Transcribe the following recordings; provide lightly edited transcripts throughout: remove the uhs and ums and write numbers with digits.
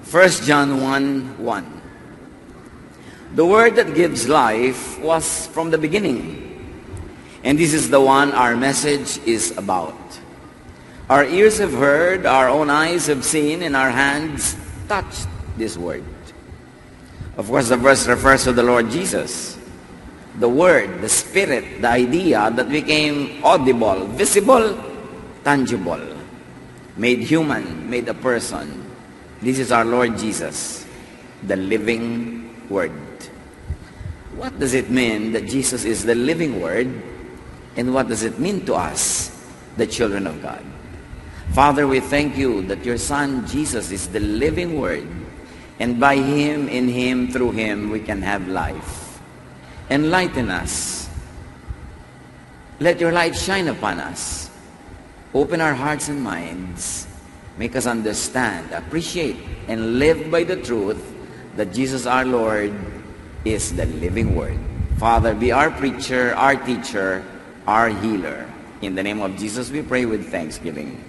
1 John 1:1. The word that gives life was from the beginning. And this is the one our message is about. Our ears have heard, our own eyes have seen, and our hands touched this word. Of course, the verse refers to the Lord Jesus. The Word, the Spirit, the idea that became audible, visible, tangible, made human, made a person. This is our Lord Jesus, the living Word. What does it mean that Jesus is the living Word? And what does it mean to us, the children of God? Father, we thank you that your Son, Jesus, is the living Word. And by Him, in Him, through Him, we can have life. Enlighten us. Let your light shine upon us. Open our hearts and minds. Make us understand, appreciate, and live by the truth that Jesus our Lord is the living Word. Father, be our preacher, our teacher, our healer. In the name of Jesus, we pray with thanksgiving.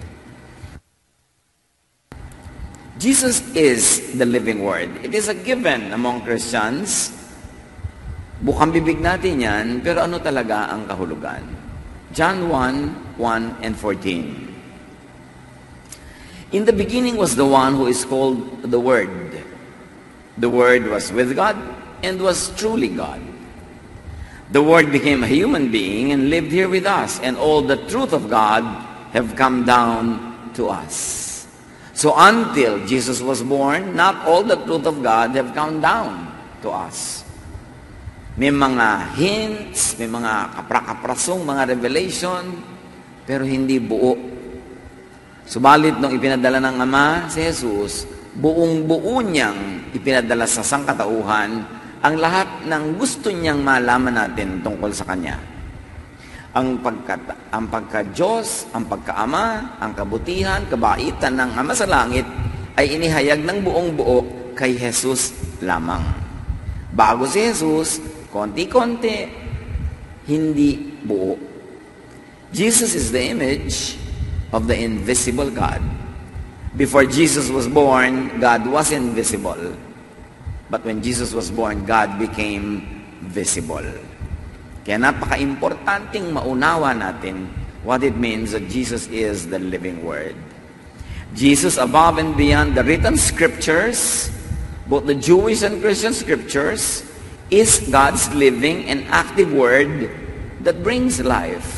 Jesus is the living Word. It is a given among Christians. Bukang bibig natin yan, pero ano talaga ang kahulugan? John 1:1 and 14. In the beginning was the one who is called the Word. The Word was with God and was truly God. The Word became a human being and lived here with us, and all the truth of God have come down to us. So until Jesus was born, not all the truth of God have come down to us. May mga hints, may mga kapra-kaprasong, mga revelation, pero hindi buo. Subalit nung ipinadala ng Ama si Jesus, buong-buo niyang ipinadala sa sangkatauhan ang lahat ng gusto niyang malaman natin tungkol sa Kanya. Ang pagka-Diyos, ang pagka-Ama, ang kabutihan, kabaitan ng Ama sa langit ay inihayag ng buong-buo kay Jesus lamang. Bago si Jesus, konti-konti, hindi buo. Jesus is the image of the invisible God. Before Jesus was born, God was invisible. But when Jesus was born, God became visible. Kaya napaka-importanting maunawa natin what it means that Jesus is the living Word. Jesus, above and beyond the written scriptures, both the Jewish and Christian scriptures, is God's living and active Word that brings life.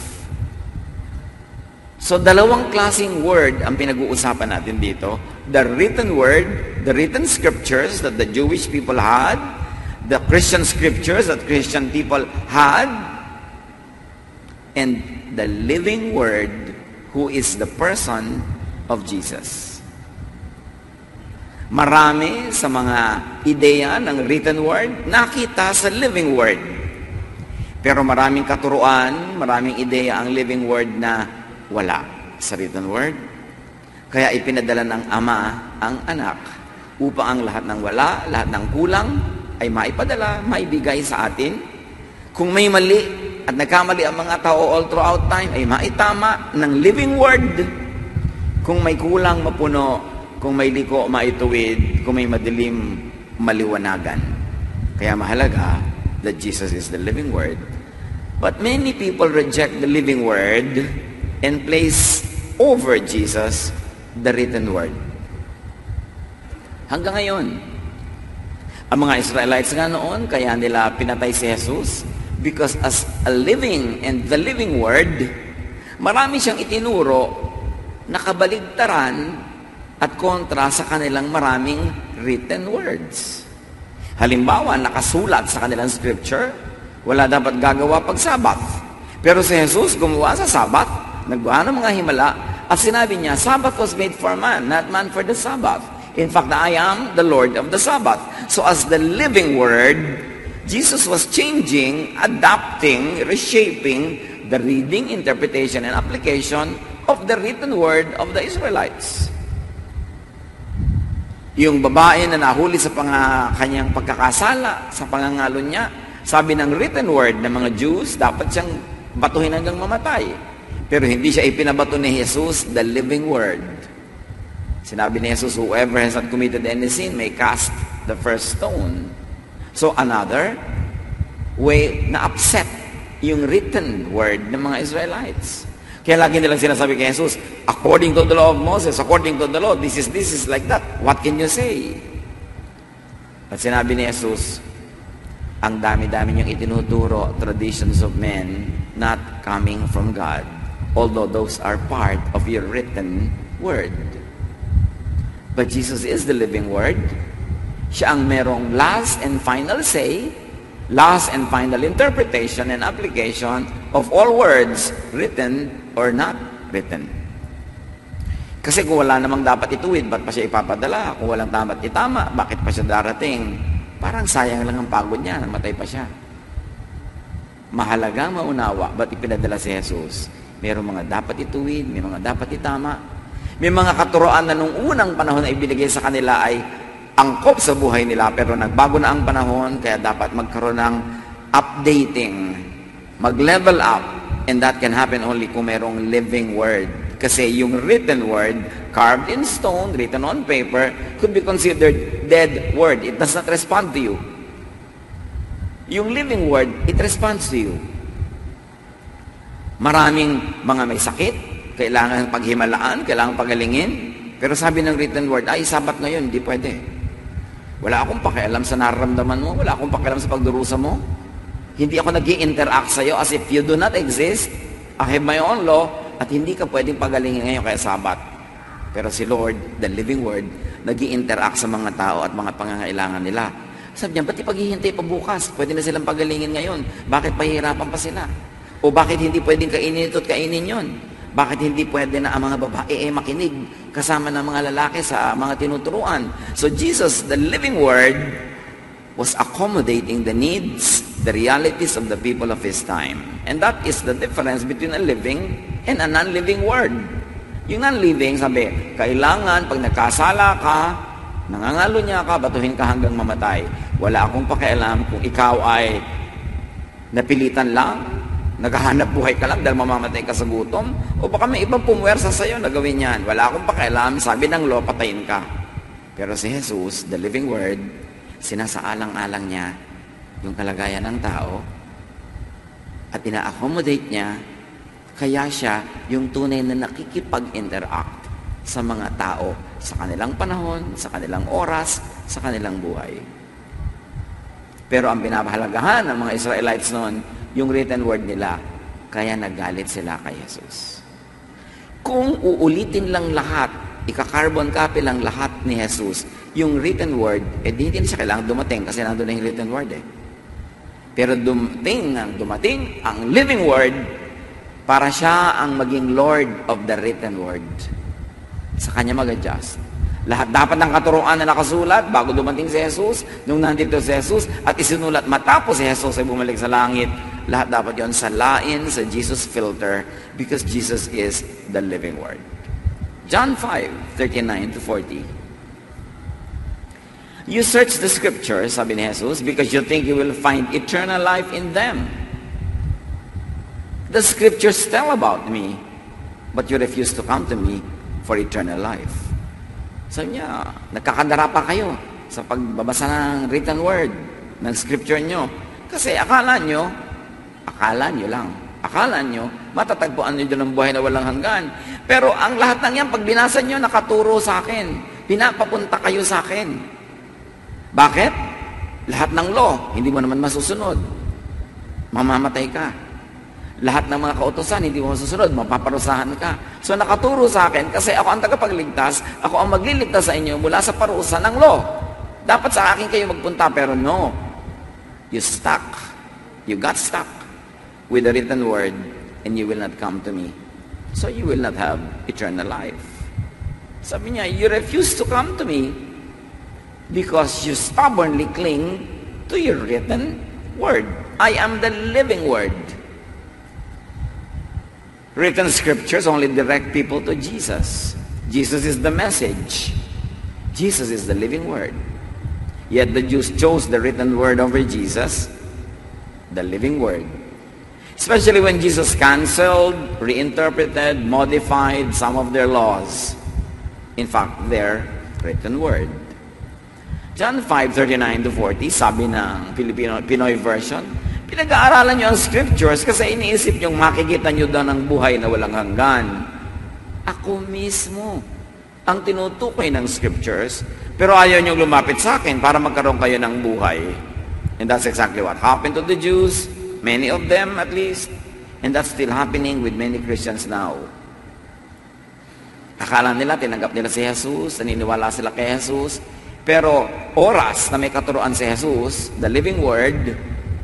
So, dalawang klaseng word ang pinag-uusapan natin dito. The written word, the written scriptures that the Jewish people had, the Christian scriptures that Christian people had, and the living Word who is the person of Jesus. Marami sa mga ideya ng written word nakita sa living word. Pero maraming katuruan, maraming ideya ang living word na wala sa written word. Kaya ipinadala ng Ama ang Anak upang ang lahat ng wala, lahat ng kulang ay maipadala, maibigay sa atin. Kung may mali at nagkamali ang mga tao all throughout time, ay maitama ng living word. Kung may kulang, mapuno. Kung may liko, maituwid. Kung may madilim, maliwanagan. Kaya mahalaga that Jesus is the living Word. But many people reject the living Word and place over Jesus the written Word. Hanggang ngayon, ang mga Israelites nga noon, kaya nila pinatay si Jesus because as a living and the living Word, marami siyang itinuro na kabaligtaran at kontra sa kanilang maraming written words. Halimbawa, nakasulat sa kanilang scripture, wala dapat gagawa pag Sabbath. Pero si Jesus gumawa sa Sabbath, nagbuha ng mga himala, at sinabi niya, Sabbath was made for man, not man for the Sabbath. In fact, I am the Lord of the Sabbath. So as the living Word, Jesus was changing, adapting, reshaping the reading, interpretation, and application of the written Word of the Israelites. Yung babae na nahuli sa kanyang pagkakasala, sa pangangalo niya, sabi ng written word ng mga Jews, dapat siyang batuhin hanggang mamatay. Pero hindi siya ipinabato ni Jesus, the living word. Sinabi ni Jesus, whoever has not committed any sin may cast the first stone. So another way na upset yung written word ng mga Israelites. Kaya lagi nilang sinasabi kay Jesus, according to the law of Moses, according to the law, this is like that. What can you say? At sinabi ni Jesus, ang dami-dami niyong itinuturo, traditions of men, not coming from God. Although those are part of your written word. But Jesus is the living word. Siya ang merong last and final say, last and final interpretation and application of all words, written or not written. Kasi kung wala namang dapat ituwid, ba't pa siya ipapadala? Kung walang dapat itama, bakit pa siya darating? Parang sayang lang ang pagod niya, namatay pa siya. Mahalaga maunawa, ba't ipinadala si Jesus? Mayroong mga dapat ituwid, may mga dapat itama. May mga katuroan na nung unang panahon na ibinigay sa kanila ay angkop sa buhay nila, pero nagbago na ang panahon, kaya dapat magkaroon ng updating, mag-level up, and that can happen only kung mayroong living word. Kasi yung written word, carved in stone, written on paper, could be considered dead word. It does not respond to you. Yung living word, it responds to you. Maraming mga may sakit, kailangan paghimalaan, kailangan pagalingin. Pero sabi ng written word, ay, sabat ngayon, hindi pwede. Wala akong pakialam sa nararamdaman mo, wala akong pakialam sa pagdurusa mo. Hindi ako nag-i-interact sa'yo as if you do not exist. I have my own law, at hindi ka pwedeng pagalingin ngayon kaya sabat. Pero si Lord, the living word, nag-i-interact sa mga tao at mga pangangailangan nila. Sabi niya, ba't ipaghihintay pa bukas? Pwede na silang pagalingin ngayon. Bakit pahihirapan pa sila? O bakit hindi pwedeng kainin ito at kainin yon? Bakit hindi pwede na ang mga babae makinig kasama ng mga lalaki sa mga tinuturuan? So Jesus, the living word, was accommodating the needs, the realities of the people of His time. And that is the difference between a living and a non-living word. Yung non-living, sabi, kailangan pag nagkasala ka, nangangalo niya ka, batuhin ka hanggang mamatay. Wala akong pakialam kung ikaw ay napilitan lang, naghahanap buhay ka lang dahil mamamatay ka sa gutom, o baka may ibang pumwersa sa'yo na gawin yan. Wala akong pakialam, sabi ng law, patayin ka. Pero si Jesus, the living word, sinasaalang-alang niya yung kalagayan ng tao at ina-accommodate niya, kaya siya yung tunay na nakikipag-interact sa mga tao sa kanilang panahon, sa kanilang oras, sa kanilang buhay. Pero ang pinapahalagahan ng mga Israelites noon, yung written word nila, kaya nagalit sila kay Jesus. Kung uulitin lang lahat, ika-carbon copy lang lahat ni Jesus, yung written word, hindi na siya kailangan dumating kasi nandun na yung written word eh. Pero dumating ang living word para siya ang maging Lord of the written word. Sa kanya mag-adjust. Lahat dapat ng katuruan na nakasulat bago dumating si Jesus, nung nandito si Jesus, at isinulat matapos si Jesus ay bumalik sa langit, lahat dapat yon salain sa Jesus filter because Jesus is the living word. John 5:39-40. You search the scriptures, sabi ni Jesus, because you think you will find eternal life in them. The scriptures tell about me, but you refuse to come to me for eternal life. Sabi niya, nagkakandara pa kayo sa pagbabasa ng written word, ng scripture nyo. Kasi akala nyo lang, matatagpuan nyo dyan ang buhay na walang hanggan. Pero ang lahat ng yan, pag binasa nyo, nakaturo sa akin. Pinapapunta kayo sa akin. Bakit? Lahat ng law, hindi mo naman masusunod. Mamamatay ka. Lahat ng mga kautosan, hindi mo masusunod, mapaparusahan ka. So nakaturo sa akin, kasi ako ang tagapagligtas, ako ang magliligtas sa inyo mula sa parusa ng law. Dapat sa akin kayo magpunta, pero no. You got stuck with the written word, and you will not come to me. So you will not have eternal life. Sabi niya, you refuse to come to me because you stubbornly cling to your written word. I am the living word. Written scriptures only direct people to Jesus. Jesus is the message. Jesus is the living word. Yet the Jews chose the written word over Jesus, the living word. Especially when Jesus canceled, reinterpreted, modified some of their laws. In fact, their written word. John 5:39 to 40, sabi ng Pinoy version, pinag-aaralan nyo ang scriptures kasi iniisip nyo makikita nyo daw ng buhay na walang hanggan. Ako mismo ang tinutukoy ng scriptures, pero ayaw nyo lumapit sa akin para magkaroon kayo ng buhay. And that's exactly what happened to the Jews, many of them at least, and that's still happening with many Christians now. Akala nila, tinanggap nila si Jesus, naniniwala sila kay Jesus, pero oras na may katuruan si Jesus, the living word,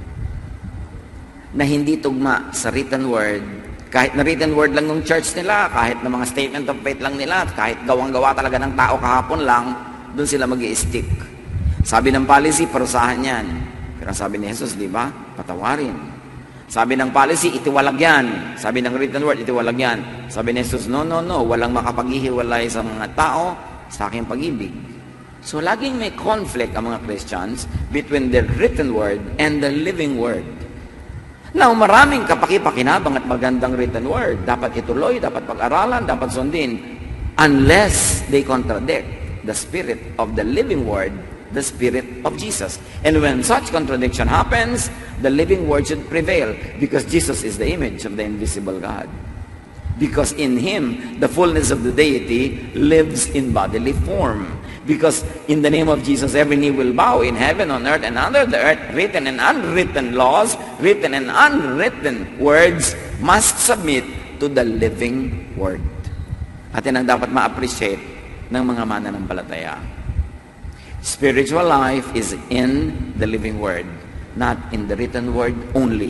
na hindi tugma sa written word, kahit na written word lang ng church nila, kahit na mga statement of faith lang nila, kahit gawang-gawa talaga ng tao kahapon lang, doon sila mag-i-stick. Sabi ng policy, parusahan yan. Pero sabi ni Jesus, di ba? Patawarin. Sabi ng policy, itiwalag yan. Sabi ng written word, itiwalag yan. Sabi ni Jesus, no, walang makapaghihiwalay sa mga tao sa aking pag-ibig. So, laging may conflict ang mga Christians between the written word and the living word. Now, maraming kapaki-pakinabang at magandang written word. Dapat ituloy, dapat pag-aralan, dapat sundin. Unless they contradict the spirit of the living word, the spirit of Jesus. And when such contradiction happens, the living word should prevail because Jesus is the image of the invisible God. Because in Him, the fullness of the deity lives in bodily form. Because in the name of Jesus, every knee will bow in heaven, on earth, and under the earth, written and unwritten laws, written and unwritten words must submit to the living word. At yan ang dapat ma-appreciate ng mga mananampalataya. Spiritual life is in the living word, not in the written word only.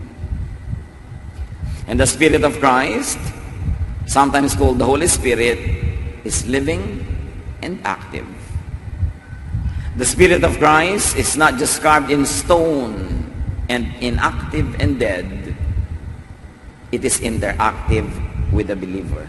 And the Spirit of Christ, sometimes called the Holy Spirit, is living and active. The Spirit of Christ is not just carved in stone and inactive and dead. It is interactive with the believer.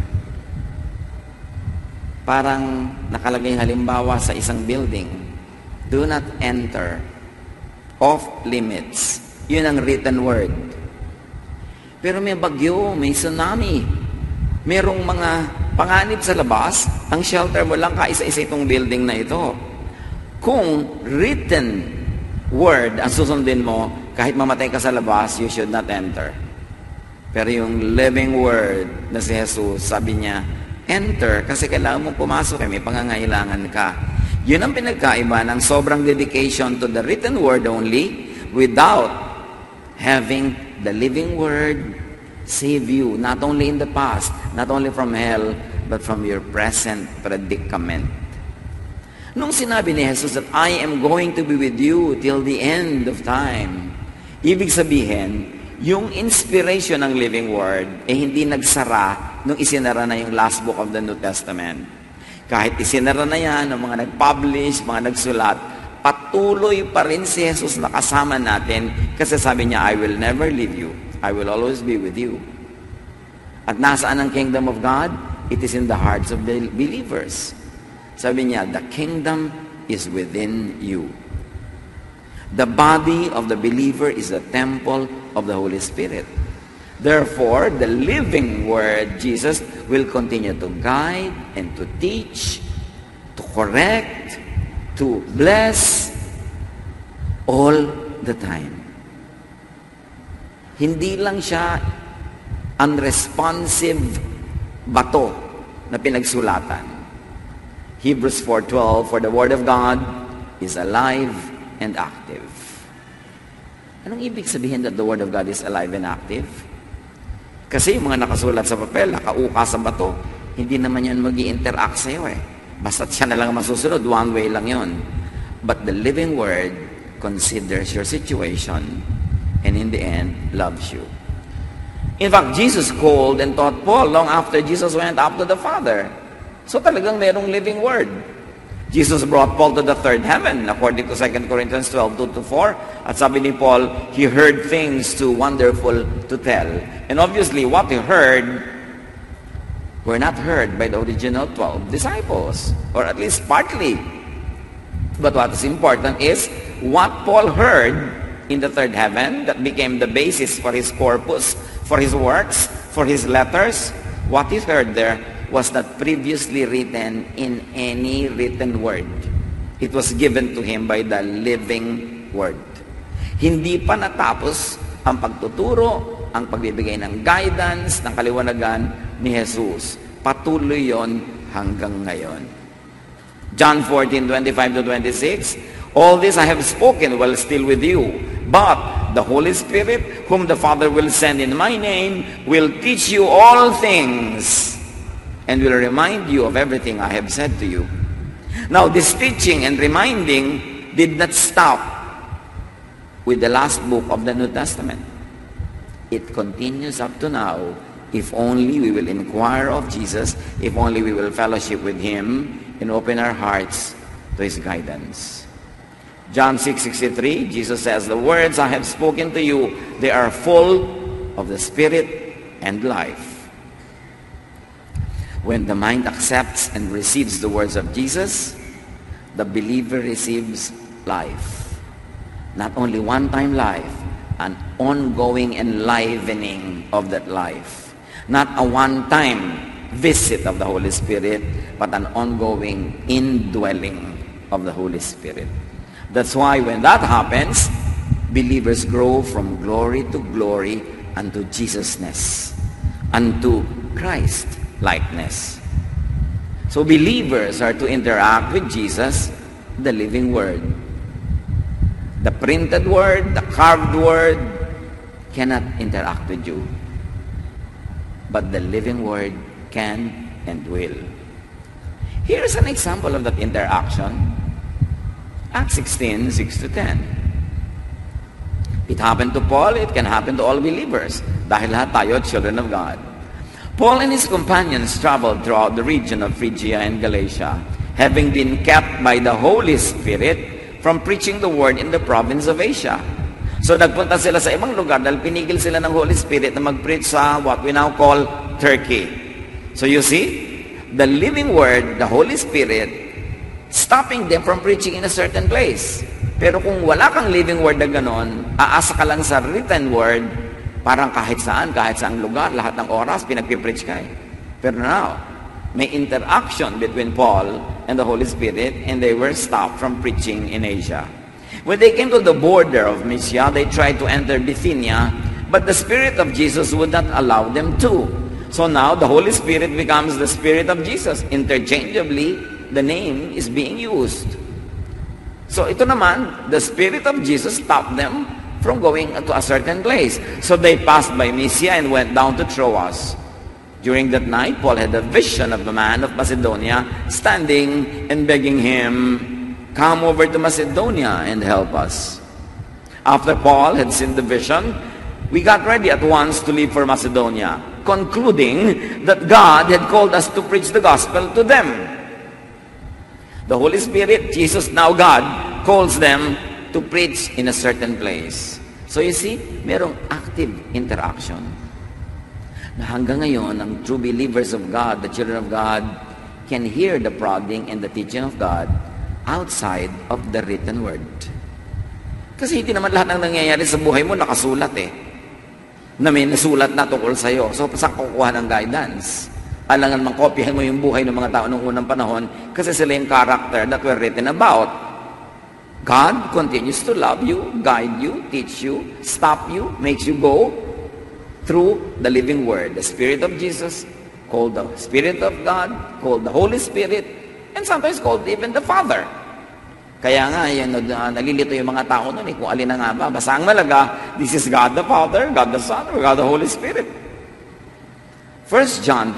Parang nakalagay halimbawa sa isang building, do not enter, off limits. Yun ang written word. Pero may bagyo, may tsunami, merong mga panganib sa labas, ang shelter mo lang kaisa-isa itong building na ito. Kung written word ang susundin mo, kahit mamatay ka sa labas, you should not enter. Pero yung living word na si Jesus, sabi niya, enter, kasi kailangan mong pumasok, may pangangailangan ka. Yun ang pinagkaiba ng sobrang dedication to the written word only without having the living word save you, not only in the past, not only from hell, but from your present predicament. Nung sinabi ni Jesus that I am going to be with you till the end of time, ibig sabihin, yung inspiration ng living word hindi nagsara nung isinara na yung last book of the New Testament. Kahit isinara na yan ng mga nag-publish, mga nagsulat, patuloy pa rin si Jesus na kasama natin kasi sabi niya, I will never leave you. I will always be with you. At nasaan ang kingdom of God? It is in the hearts of the believers. Sabi niya, the kingdom is within you. The body of the believer is the temple of the Holy Spirit. Therefore, the living word, Jesus, will continue to guide and to teach, to correct, to bless all the time. Hindi lang siya unresponsive bato na pinagsulatan. Hebrews 4:12, for the word of God is alive and active. Anong ibig sabihin that the word of God is alive and active? Kasi yung mga nakasulat sa papel, nakauka sa bato, hindi naman yan mag-i-interact sa'yo eh. Basta siya na lang masusunod, one way lang yon. But the living word considers your situation and in the end, loves you. In fact, Jesus called and taught Paul long after Jesus went up to the Father. So talagang merong living word. Jesus brought Paul to the third heaven, according to 2 Corinthians 12:2-4. At sabi ni Paul, he heard things too wonderful to tell. And obviously, what he heard were not heard by the original 12 disciples, or at least partly. But what is important is what Paul heard in the third heaven that became the basis for his corpus, for his works, for his letters. What he heard there was not previously written in any written word. It was given to him by the living word. Hindi pa natapos ang pagtuturo, ang pagbibigay ng guidance, ng kaliwanagan ni Jesus. Patuloy yon hanggang ngayon. John 14:25-26, all this I have spoken while still with you, but the Holy Spirit, whom the Father will send in my name, will teach you all things and will remind you of everything I have said to you. Now, this teaching and reminding did not stop with the last book of the New Testament. It continues up to now, if only we will inquire of Jesus, if only we will fellowship with Him and open our hearts to His guidance. John 6:63, Jesus says, the words I have spoken to you, they are full of the Spirit and life. When the mind accepts and receives the words of Jesus, the believer receives life. Not only one-time life, an ongoing enlivening of that life. Not a one-time visit of the Holy Spirit, but an ongoing indwelling of the Holy Spirit. That's why when that happens, believers grow from glory to glory unto Jesusness, unto Christ-likeness. So believers are to interact with Jesus, the living Word. The printed Word, the carved Word, cannot interact with you. But the living Word can and will. Here's an example of that interaction. Acts 16:6-10. It happened to Paul, it can happen to all believers. Dahil lahat tayo, children of God. Paul and his companions traveled throughout the region of Phrygia and Galatia, having been kept by the Holy Spirit from preaching the word in the province of Asia. So nagpunta sila sa ibang lugar dahil pinigil sila ng Holy Spirit na mag-preach sa what we now call Turkey. So you see, the living word, the Holy Spirit, stopping them from preaching in a certain place. Pero kung wala kang living word na ganon, aasa ka lang sa written word, parang kahit saan lugar, lahat ng oras, pinagpipreach ka eh. Pero now, may interaction between Paul and the Holy Spirit, and they were stopped from preaching in Asia. When they came to the border of Mysia, they tried to enter Bithynia, but the Spirit of Jesus would not allow them to. So now, the Holy Spirit becomes the Spirit of Jesus. Interchangeably, the name is being used. So ito naman, the Spirit of Jesus stopped them from going to a certain place. So they passed by Mysia and went down to Troas. During that night, Paul had a vision of a man of Macedonia standing and begging him, come over to Macedonia and help us. After Paul had seen the vision, we got ready at once to leave for Macedonia, concluding that God had called us to preach the gospel to them. The Holy Spirit, Jesus, now God, calls them to preach in a certain place. So you see, merong active interaction. Na hanggang ngayon, ang true believers of God, the children of God, can hear the prodding and the teaching of God outside of the written word. Kasi hindi naman lahat ng nangyayari sa buhay mo nakasulat eh. Na may nasulat na tungkol sa'yo. So, saan kukuha ng guidance? Alangan mangkopyahin mo yung buhay ng mga tao noong unang panahon kasi sila yung character that were written about. God continues to love you, guide you, teach you, stop you, makes you go through the living word. The Spirit of Jesus, called the Spirit of God, called the Holy Spirit, and sometimes called even the Father. Kaya nga, yan, nalilito yung mga tao nun kung alin na nga ba. Basta ang malaga, this is God the Father, God the Son, or God the Holy Spirit. 1 John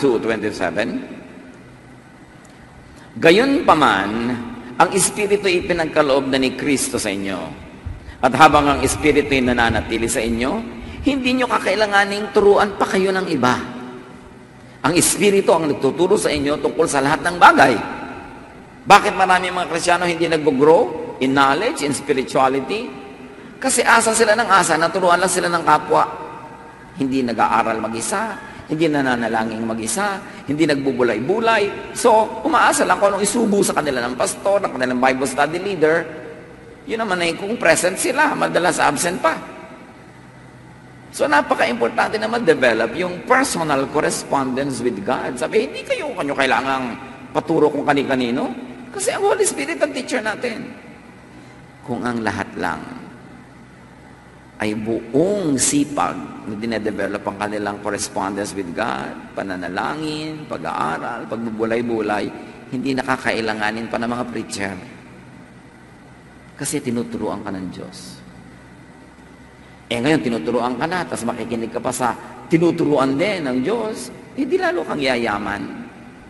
2:27, Gayunpaman, ang Espiritu ipinagkaloob na ni Kristo sa inyo. At habang ang Espiritu ay nananatili sa inyo, hindi nyo kakailanganing turuan pa kayo ng iba. Ang Espiritu ang nagtuturo sa inyo tungkol sa lahat ng bagay. Bakit marami mga Kristiyano hindi nag-grow in knowledge, in spirituality? Kasi asa sila ng asa, naturuan lang sila ng kapwa. Hindi nag-aaral mag-isa, hindi nananalangin mag-isa, hindi nagbubulay-bulay. So, umaasa lang kung anong isubo sa kanila ng pastor, ng kanilang Bible study leader. Yun naman ay kung present sila, madalas absent pa. So, napaka-importante na ma-develop yung personal correspondence with God. Sabi, hindi kayo kailangang paturo kung kani-kanino. Kasi ang Holy Spirit ang teacher natin. Kung ang lahat lang ay buong sipag na dinedevelop ang kanilang correspondence with God, pananalangin, pag-aaral, pagbubulay-bulay, hindi nakakailanganin pa ng mga preacher. Kasi tinuturuan ka ng Diyos. Ngayon, tinuturuan ka na, tapos makikinig ka pa sa tinuturuan din ng Diyos, hindi lalo kang yayaman.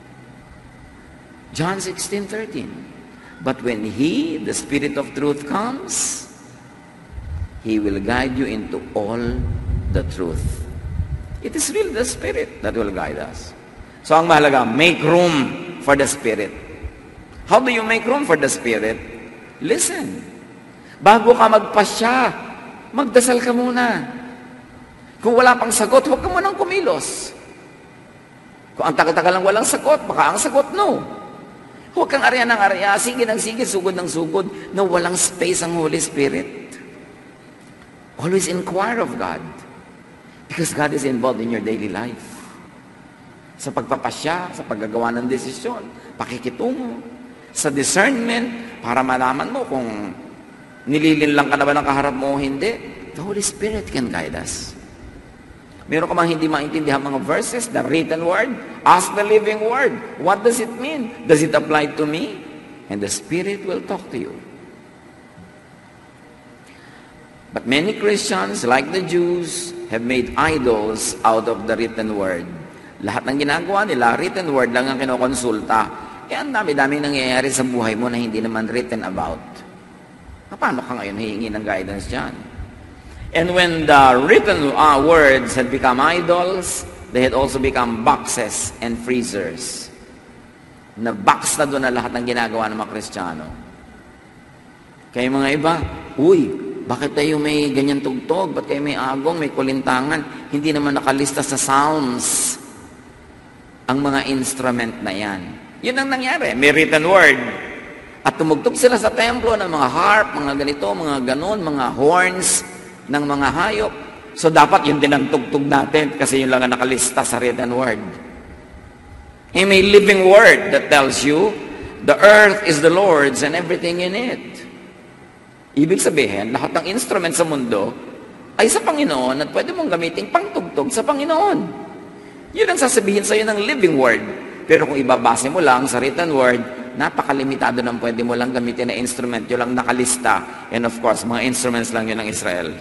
John 16:13. But when He, the Spirit of truth, comes, He will guide you into all the truth. It is really the Spirit that will guide us. So ang mahalaga, make room for the Spirit. How do you make room for the Spirit? Listen. Bago ka magpasya, magdasal ka muna. Kung wala pang sagot, huwag ka munang kumilos. Kung ang tagal-tagal lang walang sagot, baka ang sagot no. Huwag kang arya ng arya, sige ng sige, sugod ng sugod, na walang space ang Holy Spirit. Always inquire of God. Because God is involved in your daily life. Sa pagpapasya, sa paggagawa ng desisyon, pakikitungo, sa discernment, para malaman mo kung nililinlang ka na ba ng kaharap mo o hindi. The Holy Spirit can guide us. Meron ka mang hindi maintindihan mga verses, the written word, ask the living word. What does it mean? Does it apply to me? And the Spirit will talk to you. But many Christians, like the Jews, have made idols out of the written word. Lahat ng ginagawa nila, written word lang ang kinokonsulta. Ang dami-dami nangyayari sa buhay mo na hindi naman written about. Paano ka ngayon hihingi ng guidance dyan? And when the written words had become idols, they had also become boxes and freezers. Na-box na doon na lahat ng ginagawa ng mga Kristiyano. Kaya mga iba, bakit tayo may ganyan tugtog? Ba't kayo may agong, may kulintangan? Hindi naman nakalista sa Psalms ang mga instrument na yan. Yun ang nangyari. May written word. At tumugtog sila sa templo ng mga harp, mga ganito, mga ganon, mga horns ng mga hayop. So dapat yun din ang tugtog natin kasi yun lang ang nakalista sa written word. May living word that tells you, the earth is the Lord's and everything in it. Ibig sabihin, lahat ng instrument sa mundo ay sa Panginoon at pwede mong gamitin pangtugtog sa Panginoon. Yun ang sasabihin sa iyo ng living word. Pero kung ibabase mo lang sa written word, napakalimitado ng pwede mo lang gamitin na instrument. Yun lang nakalista. And of course, mga instruments lang yun ng Israel.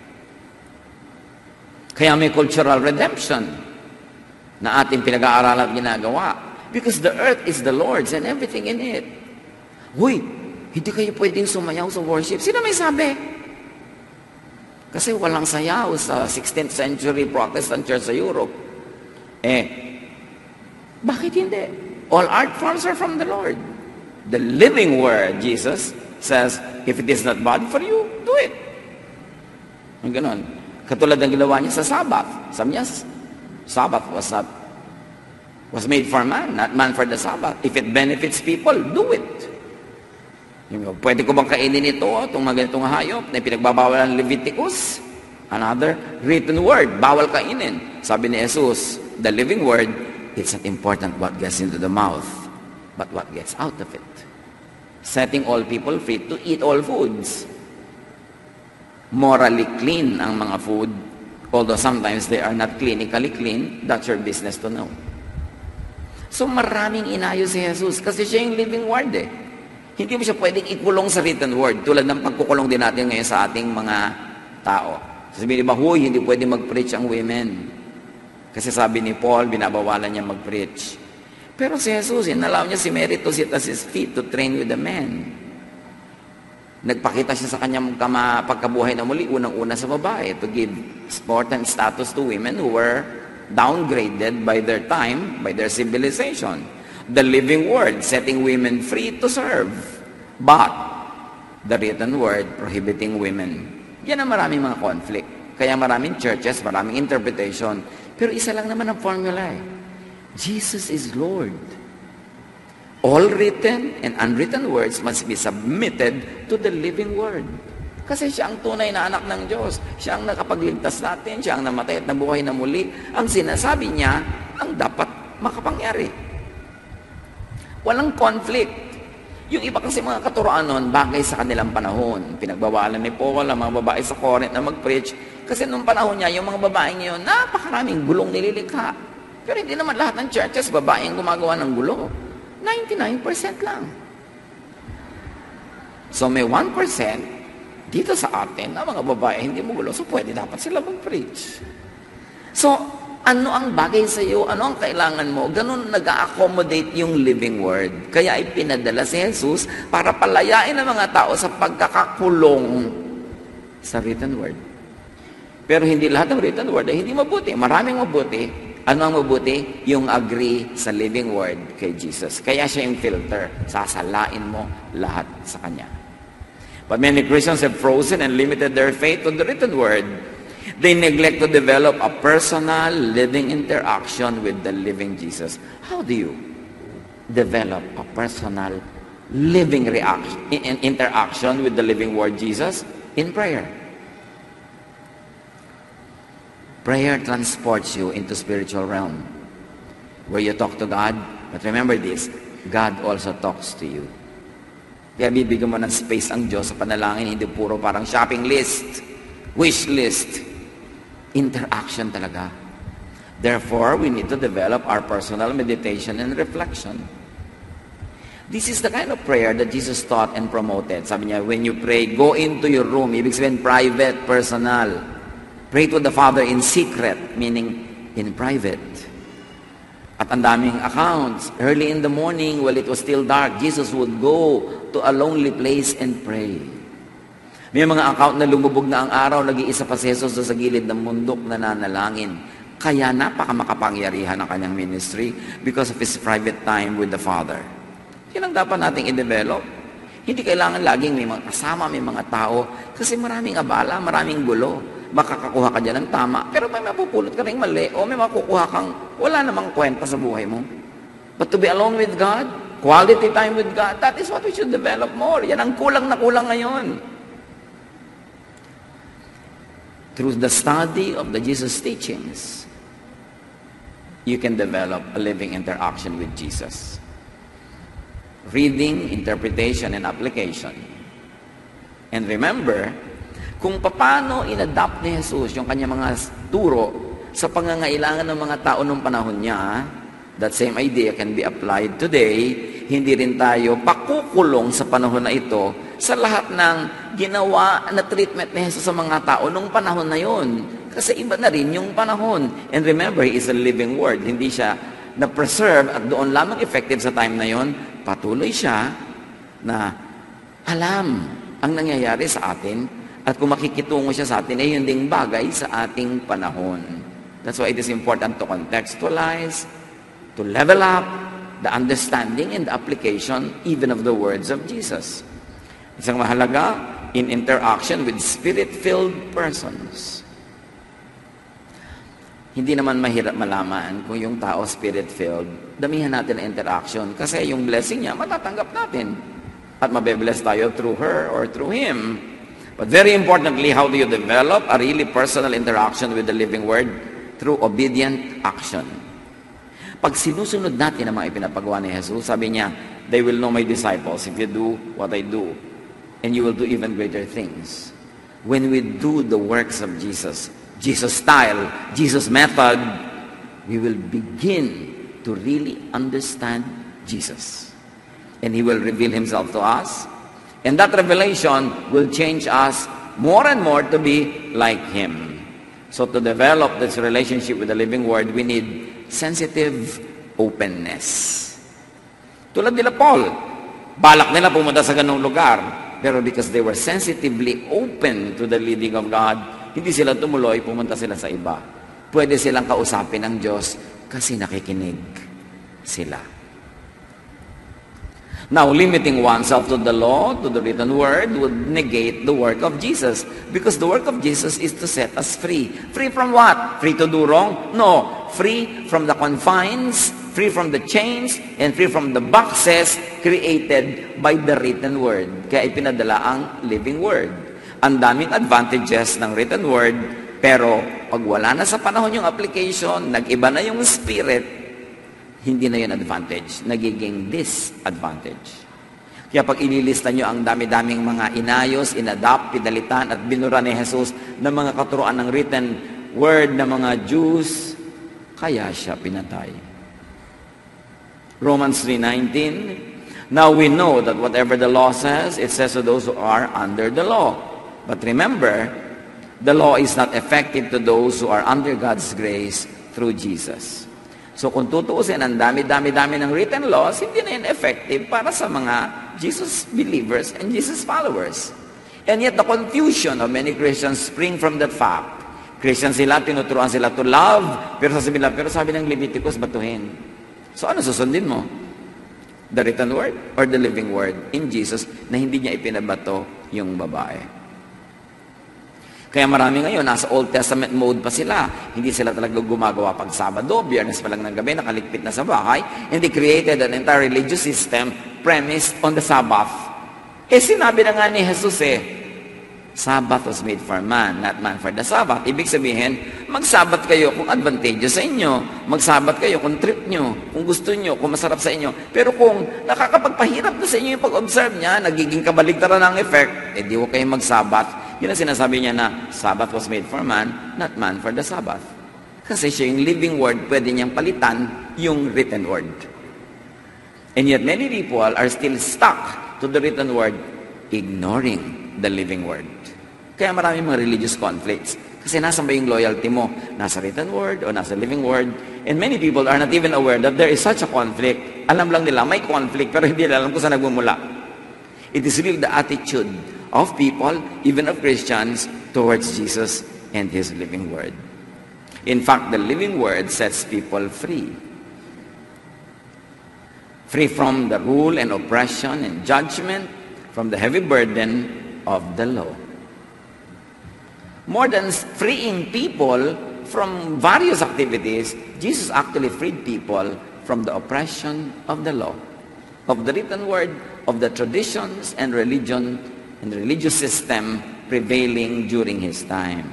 Kaya may cultural redemption na ating pinag-aaralan at ginagawa. Because the earth is the Lord's and everything in it. Hindi kayo pwedeng sumayaw sa worship. Sino may sabi? Kasi walang sayaw sa 16th century Protestant church sa Europe. Bakit hindi? All art forms are from the Lord. The living word, Jesus says, if it is not bad for you, do it. Ang ganon. Katulad ng ginawa niya sa Sabbath. Sabi niya, Sabbath was made for man, not man for the Sabbath. If it benefits people, do it. Pwede ko bang kainin ito, itong mga ganitong hayop na pinagbabawal ng Leviticus? Another written word, bawal kainin. Sabi ni Jesus, the living word, it's not important what gets into the mouth, but what gets out of it. Setting all people free to eat all foods. Morally clean ang mga food, although sometimes they are not clinically clean, that's your business to know. So maraming inayo si Jesus kasi siya yung living word Hindi mo siya pwedeng ikulong sa written word tulad ng pagkukulong din natin ngayon sa ating mga tao. Sabihin ba, hindi pwedeng mag-preach ang women. Kasi sabi ni Paul, binabawalan niya mag-preach. Pero si Jesus, inalaw niya si Mary to sit at his feet to train with the men. Nagpakita siya sa kanyang pagkabuhay na muli, unang-una sa babae, to give important status to women who were downgraded by their time, by their civilization. The living word, setting women free to serve. But, the written word, prohibiting women. Yan ang maraming mga conflict. Kaya maraming churches, maraming interpretation. Pero isa lang naman ang formula Jesus is Lord. All written and unwritten words must be submitted to the living word. Kasi siya ang tunay na anak ng Diyos. Siya ang nakapagligtas natin. Siya ang namatay at nabuhay na muli. Ang sinasabi niya, ang dapat makapangyari. Walang conflict. Yung iba kasi mga katuroan nun, bagay sa kanilang panahon. Pinagbawalan ni Paul ang mga babae sa Corinth na mag-preach. Kasi nung panahon niya, yung mga babae ngayon, napakaraming gulong nililikha. Pero hindi naman lahat ng churches, babae ang gumagawa ng gulo. 99% lang. So may 1%, dito sa atin, na mga babae, hindi mo gulo. So, pwede dapat sila mag-preach. So, ano ang bagay sa iyo? Ano ang kailangan mo? Ganun nag-accommodate yung living word. Kaya ipinadala si Jesus para palayain ang mga tao sa pagkakakulong sa written word. Pero hindi lahat ng written word ay hindi mabuti. Maraming mabuti. Ano ang mabuti? Yung agree sa living word kay Jesus. Kaya siya yung filter. Sasalain mo lahat sa Kanya. But many Christians have frozen and limited their faith to the written word. They neglect to develop a personal living interaction with the living Jesus. How do you develop a personal living interaction with the living word Jesus? In prayer. Prayer transports you into spiritual realm where you talk to God. But remember this, God also talks to you. Kaya bibigyan mo ng space ang Diyos sa panalangin, hindi puro parang shopping list, wish list. Interaction talaga. Therefore, we need to develop our personal meditation and reflection. This is the kind of prayer that Jesus taught and promoted. Sabi niya, when you pray, go into your room. Ibig sabihin, private, personal. Pray to the Father in secret, meaning in private. At ang daming accounts. Early in the morning, while it was still dark, Jesus would go to a lonely place and pray. May mga account na lumubog na ang araw, nag-iisa pa si Jesus sa gilid ng bundok na nanalangin. Kaya napakamakapangyarihan ang kanyang ministry because of his private time with the Father. Yan ang dapat nating i-develop. Hindi kailangan laging may mga kasama, may mga tao, kasi maraming abala, maraming gulo. Makakakuha ka dyan ng tama, pero may mapupulot ka rin mali, o may makukuha kang wala namang kwenta sa buhay mo. But to be alone with God, quality time with God, that is what we should develop more. Yan ang kulang na kulang ngayon. Through the study of the Jesus teachings, you can develop a living interaction with Jesus. Reading, interpretation, and application. And remember, kung paano inadapt ni Jesus yung kanyang mga turo sa pangangailangan ng mga tao nung panahon niya, that same idea can be applied today. Hindi rin tayo pakukulong sa panahon na ito sa lahat ng ginawa na treatment ni Jesus sa mga tao nung panahon na yon. Kasi iba na rin yung panahon. And remember, He is a living word. Hindi siya na-preserve at doon lamang effective sa time na yon. Patuloy siya na alam ang nangyayari sa atin. At kung makikitungo siya sa atin, ay yun ding bagay sa ating panahon. That's why it is important to contextualize, to level up the understanding and the application even of the words of Jesus. Isang mahalaga, in interaction with Spirit-filled persons. Hindi naman mahirap malaman kung yung tao Spirit-filled, damihan natin ang interaction kasi yung blessing niya, matatanggap natin. At mabe-bless tayo through her or through him. But very importantly, how do you develop a really personal interaction with the living word? Through obedient action. Pag sinusunod natin ang mga ipinapagawa ni Jesus, sabi niya, they will know my disciples if you do what I do. And you will do even greater things. When we do the works of Jesus, Jesus style, Jesus method, we will begin to really understand Jesus. And He will reveal Himself to us. And that revelation will change us more and more to be like Him. So to develop this relationship with the living Word, we need sensitive openness. Tulad nila Paul, balak nila pumunta sa ganung lugar. Pero because they were sensitively open to the leading of God, hindi sila tumuloy, pumunta sila sa iba. Pwede silang kausapin ng Diyos kasi nakikinig sila. Now, limiting oneself to the law, to the written word, would negate the work of Jesus. Because the work of Jesus is to set us free. Free from what? Free to do wrong? No. Free from the confines, free from the chains, and free from the boxes created by the written word. Kaya ipinadala ang living word. Ang daming advantages ng written word, pero pag wala na sa panahon yung application, nag-iba na yung spirit, hindi na yun advantage, nagiging disadvantage. Kaya pag ililista nyo ang dami-daming mga inayos, inadapt, pinalitan at binura ni Jesus ng mga katuruan ng written word ng mga Jews, kaya siya pinatay. Romans 3:19, now we know that whatever the law says, it says to those who are under the law. But remember, the law is not effective to those who are under God's grace through Jesus. So kung tutuusin, ang dami-dami ng written laws, hindi na yan effective para sa mga Jesus believers and Jesus followers. And yet the confusion of many Christians spring from that fact. Christian sila, tinuturuan sila to love, pero sabi ng Leviticus, batuhin. So ano susundin mo? The written word or the living word in Jesus na hindi niya ipinabato yung babae? Kaya marami ngayon, nasa Old Testament mode pa sila. Hindi sila talaga gumagawa pag Sabado, Biyernes pa lang ng gabi, nakaligpit na sa bahay. And they created an entire religious system premised on the Sabbath. Sinabi na nga ni Jesus Sabbath was made for man, not man for the Sabbath. Ibig sabihin, mag-Sabbath kayo kung advantageous sa inyo. Mag-Sabbath kayo kung trip nyo, kung gusto nyo, kung masarap sa inyo. Pero kung nakakapagpahirap na sa inyo yung pag-observe niya, nagiging kabaligtaran ng effect, di huwag kayo mag-Sabbath. Yun ang sinasabi niya na Sabbath was made for man, not man for the Sabbath. Kasi siya yung living word, pwede niyang palitan yung written word. And yet many people are still stuck to the written word, ignoring the living word. Kaya marami mga religious conflicts. Kasi nasa ba yung loyalty mo? Nasa written word o nasa living word? And many people are not even aware that there is such a conflict. Alam lang nila, may conflict, pero hindi nila alam kung saan nagmumula. It is really the attitude of people, even of Christians, towards Jesus and His living word. In fact, the living word sets people free. Free from the rule and oppression and judgment, from the heavy burden of the law. More than freeing people from various activities, Jesus actually freed people from the oppression of the law, of the written word, of the traditions and religion and the religious system prevailing during His time.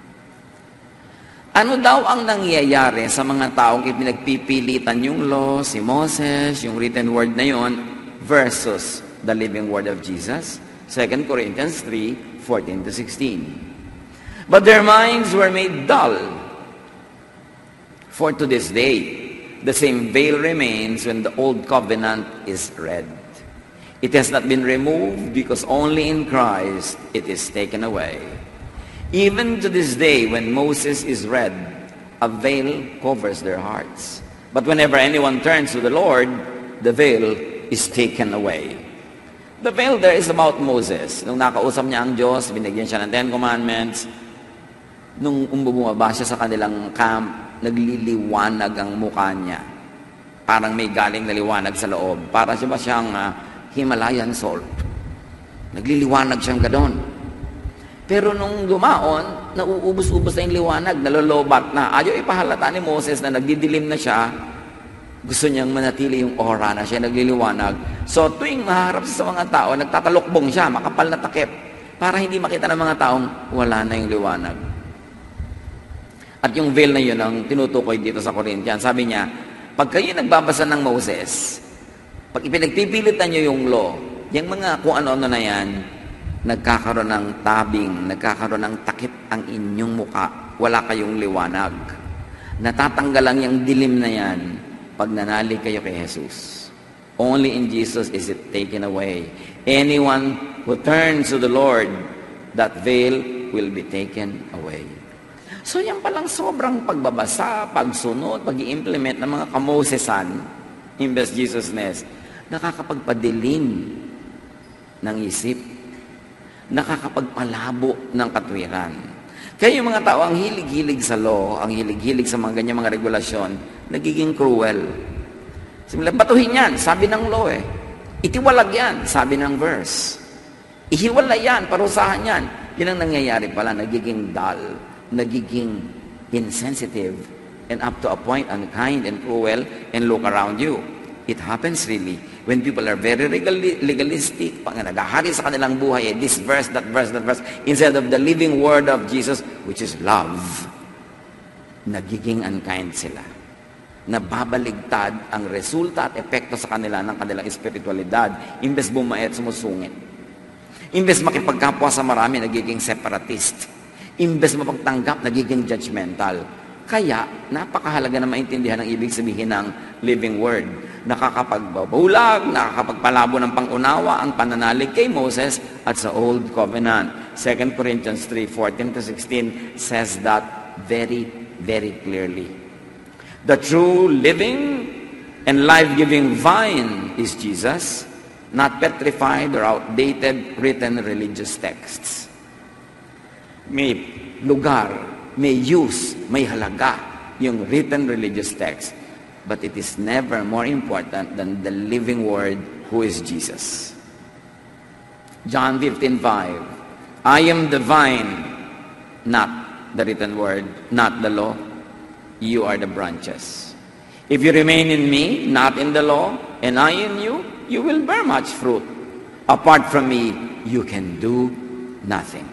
Ano daw ang nangyayari sa mga taong ipinagpipilitan yung law, si Moses, yung written word na yon, versus the living word of Jesus? 2 Corinthians 3:14-16. But their minds were made dull. For to this day, the same veil remains when the old covenant is read. It has not been removed because only in Christ it is taken away. Even to this day, when Moses is read, a veil covers their hearts. But whenever anyone turns to the Lord, the veil is taken away. The veil there is about Moses. Nung nakausap niya ang Diyos, binigyan siya ng 10 Commandments. Nung bumaba siya sa kanilang camp, nagliliwanag ang mukha niya. Parang may galing na liwanag sa loob. Para siya ba siyang Himalayan salt. Nagliliwanag siyang gadon. Pero nung dumaon, nauubos-ubos na yung liwanag, nalolobat na. Ayaw ipahalata ni Moses na nagdidilim na siya. Gusto niyang manatili yung aura na siya nagliliwanag. So tuwing maharap sa mga tao, nagtatalokbong siya, makapal na takip. Para hindi makita ng mga taong wala na yung liwanag. At yung veil na yun ang tinutukoy dito sa Corinthians. Sabi niya, pag kayo nagbabasa ng Moses, pag ipinagpipilitan nyo yung law, yung mga kung ano-ano na yan, nagkakaroon ng tabing, nagkakaroon ng takip ang inyong muka, wala kayong liwanag. Natatanggal lang yung dilim na yan pag nanali kayo kay Jesus. Only in Jesus is it taken away. Anyone who turns to the Lord, that veil will be taken away. So yan palang sobrang pagbabasa, pagsunod, pag-i-implement ng mga kamosesan, imbes Jesusness, nakakapagpadilim ng isip, nakakapagpalabo ng katwiran. Kaya yung mga tao ang hilig-hilig sa law, ang hilig-hilig sa mga ganyang mga regulasyon, nagiging cruel. Simula, batuhin yan, sabi ng law Itiwalag yan, sabi ng verse. Ihiwala yan, parusahan yan. Yan ang nangyayari pala, nagiging dull, nagiging insensitive, and up to a point, unkind and cruel, and look around you. It happens really When people are very legalistic, pag nagahari sa kanilang buhay, this verse, that verse, that verse, instead of the living word of Jesus, which is love, nagiging unkind sila. Nababaligtad ang resulta at epekto sa kanila ng kanilang espiritualidad, imbes bumait, sumusungit. Imbes makipagkapwa sa marami, nagiging separatist. Imbes mapagtanggap, nagiging judgmental. Kaya, napakahalaga na maintindihan ang ibig sabihin ng living word. Nakakapagbabulag, nakakapagpalabo ng pangunawa ang pananalig kay Moses at sa Old Covenant. 2 Corinthians 3:14-16 says that very, very clearly. The true living and life-giving vine is Jesus, not petrified or outdated written religious texts. May lugar, may use, may halaga yung written religious text, but it is never more important than the living word who is Jesus. John 15:5, I am the vine, not the written word, not the law. You are the branches. If you remain in me, not in the law, and I in you, you will bear much fruit. Apart from me, you can do nothing.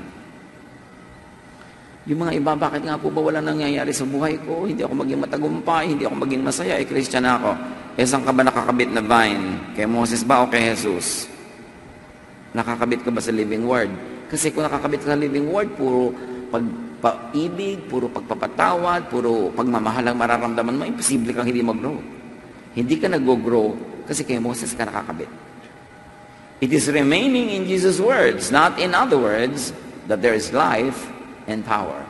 Yung mga iba, bakit nga po ba wala nangyayari sa buhay ko? Hindi ako maging matagumpay, hindi ako maging masaya, Christian ako. Saan ka ba nakakabit na vine? Kay Moses ba o kay Jesus? Nakakabit ka ba sa living word? Kasi kung nakakabit ka sa living word, puro pag-ibig, puro pagpapatawad, puro pagmamahal ang mararamdaman mo, imposible kang hindi mag-grow. Hindi ka nag-grow kasi kay Moses ka nakakabit. It is remaining in Jesus' words, not in other words, that there is life and power.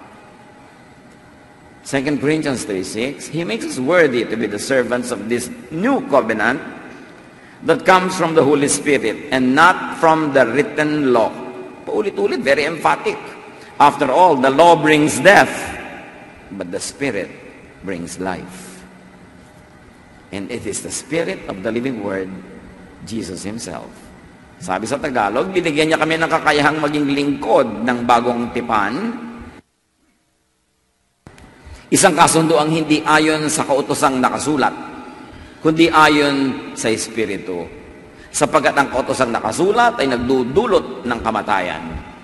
2 Corinthians 3:6, He makes us worthy to be the servants of this new covenant that comes from the Holy Spirit and not from the written law. Paulit-ulit, very emphatic. After all, the law brings death, but the Spirit brings life. And it is the Spirit of the living Word, Jesus Himself. Sabi sa Tagalog, binigyan niya kami ng kakayahang maging lingkod ng bagong tipan. Isang kasundo ang hindi ayon sa kautosang nakasulat, kundi ayon sa Espiritu. Sapagkat ang kautosang nakasulat ay nagdudulot ng kamatayan.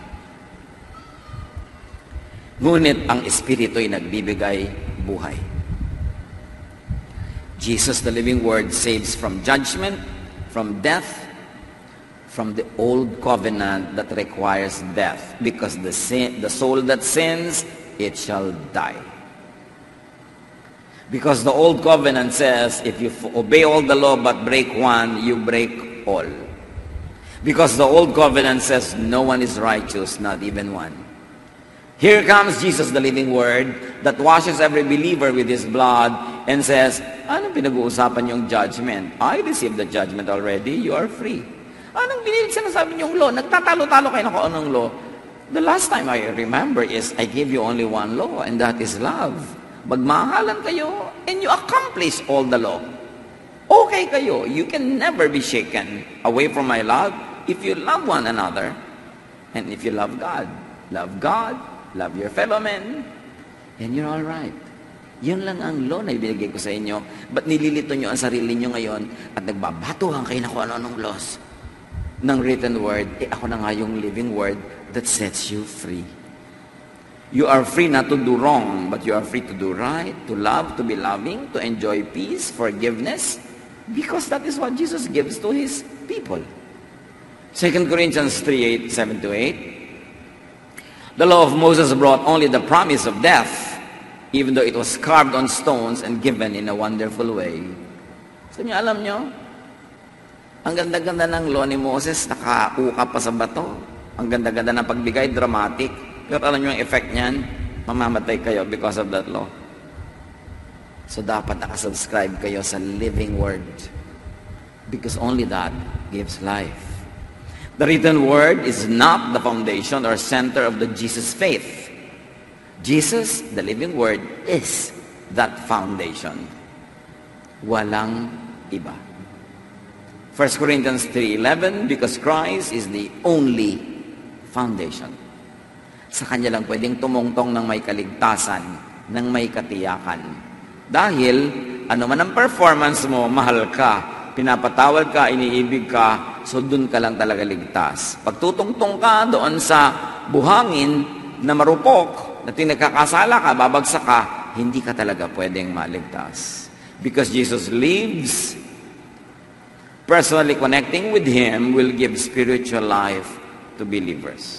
Ngunit ang Espiritu ay nagbibigay buhay. Jesus, the living Word, saves from judgment, from death, from the old covenant that requires death. Because the soul that sins, it shall die. Because the old covenant says, if you obey all the law but break one, you break all. Because the old covenant says, no one is righteous, not even one. Here comes Jesus, the living Word, that washes every believer with His blood and says, anong pinag-uusapan yung judgment? I received the judgment already, you are free. Anong sinasabi niyong law? Nagtatalo-talo kayo na kung anong law. The last time I remember is, I gave you only one law, and that is love. Magmahalan kayo, and you accomplish all the law. Okay kayo, you can never be shaken away from my love if you love one another, and if you love God. Love God, love your fellow men, and you're all right. Yun lang ang law na ibinigay ko sa inyo. Ba't nililito nyo ang sarili nyo ngayon at nagbabatuhan kayo na kung ano-anong laws ng written word? Ako na nga yung living word that sets you free. You are free not to do wrong, but you are free to do right, to love, to be loving, to enjoy peace, forgiveness, because that is what Jesus gives to His people. 2 Corinthians 3:7-8, the law of Moses brought only the promise of death, even though it was carved on stones and given in a wonderful way. So niyo, alam nyo, ang ganda-ganda ng law ni Moses, nakauka pa sa bato. Ang ganda-ganda ng pagbigay, dramatic. Pero alam nyo ang effect niyan, mamamatay kayo because of that law. So dapat nakasubscribe kayo sa living word, because only that gives life. The written word is not the foundation or center of the Jesus faith. Jesus, the living word, is that foundation. Walang iba. 1 Corinthians 3:11, because Christ is the only foundation. Sa Kanya lang pwedeng tumungtong ng may kaligtasan, ng may katiyakan. Dahil, ano man ang performance mo, mahal ka pinapatawad ka, iniibig ka, so dun ka lang talaga ligtas. Pag tutungtong ka doon sa buhangin na marupok, na tinagkakasala ka, babagsak ka, hindi ka talaga pwedeng maligtas. Because Jesus lives, personally connecting with Him will give spiritual life to believers.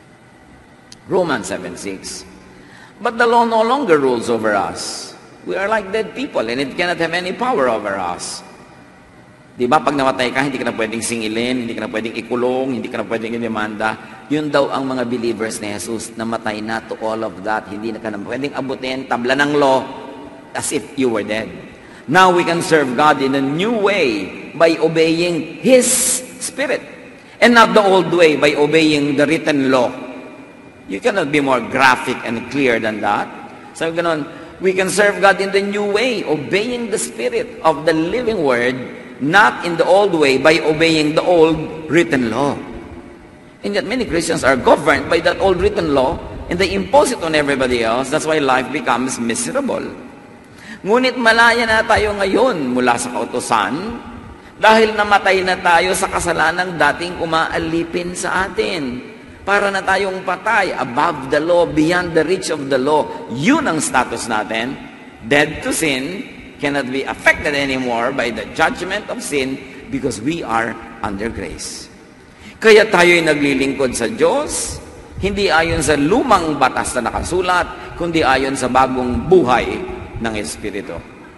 Romans 7:6. But the law no longer rules over us. We are like dead people and it cannot have any power over us. Di ba, pag namatay ka, hindi ka na pwedeng singilin, hindi ka na pwedeng ikulong, hindi ka na pwedeng idemanda. Yun daw ang mga believers ni Jesus, namatay na to all of that. Hindi na ka na pwedeng abutin, tabla ng law, as if you were dead. Now we can serve God in a new way by obeying His Spirit. And not the old way by obeying the written law. You cannot be more graphic and clear than that. So ganon, we can serve God in the new way, obeying the Spirit of the living Word, not in the old way by obeying the old written law. And yet many Christians are governed by that old written law and they impose it on everybody else. That's why life becomes miserable. Ngunit malaya na tayo ngayon mula sa kautusan dahil namatay na tayo sa kasalanang dating umaalipin sa atin. Para na tayong patay, above the law, beyond the reach of the law. Yun ang status natin. Dead to sin, cannot be affected anymore by the judgment of sin because we are under grace. Kaya tayo'y naglilingkod sa Diyos, hindi ayon sa lumang batas na nakasulat, kundi ayon sa bagong buhay ng Espiritu.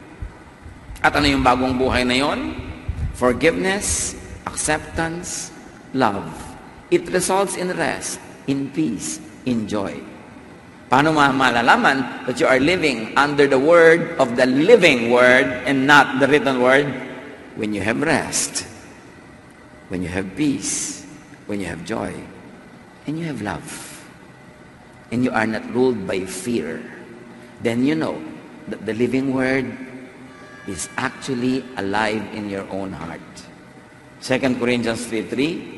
At ano yung bagong buhay na yon? Forgiveness, acceptance, love. It results in rest, in peace, in joy. Paano malalaman that you are living under the word of the living word and not the written word? When you have rest, when you have peace, when you have joy, and you have love, and you are not ruled by fear, then you know that the living word is actually alive in your own heart. 2 Corinthians 3:3.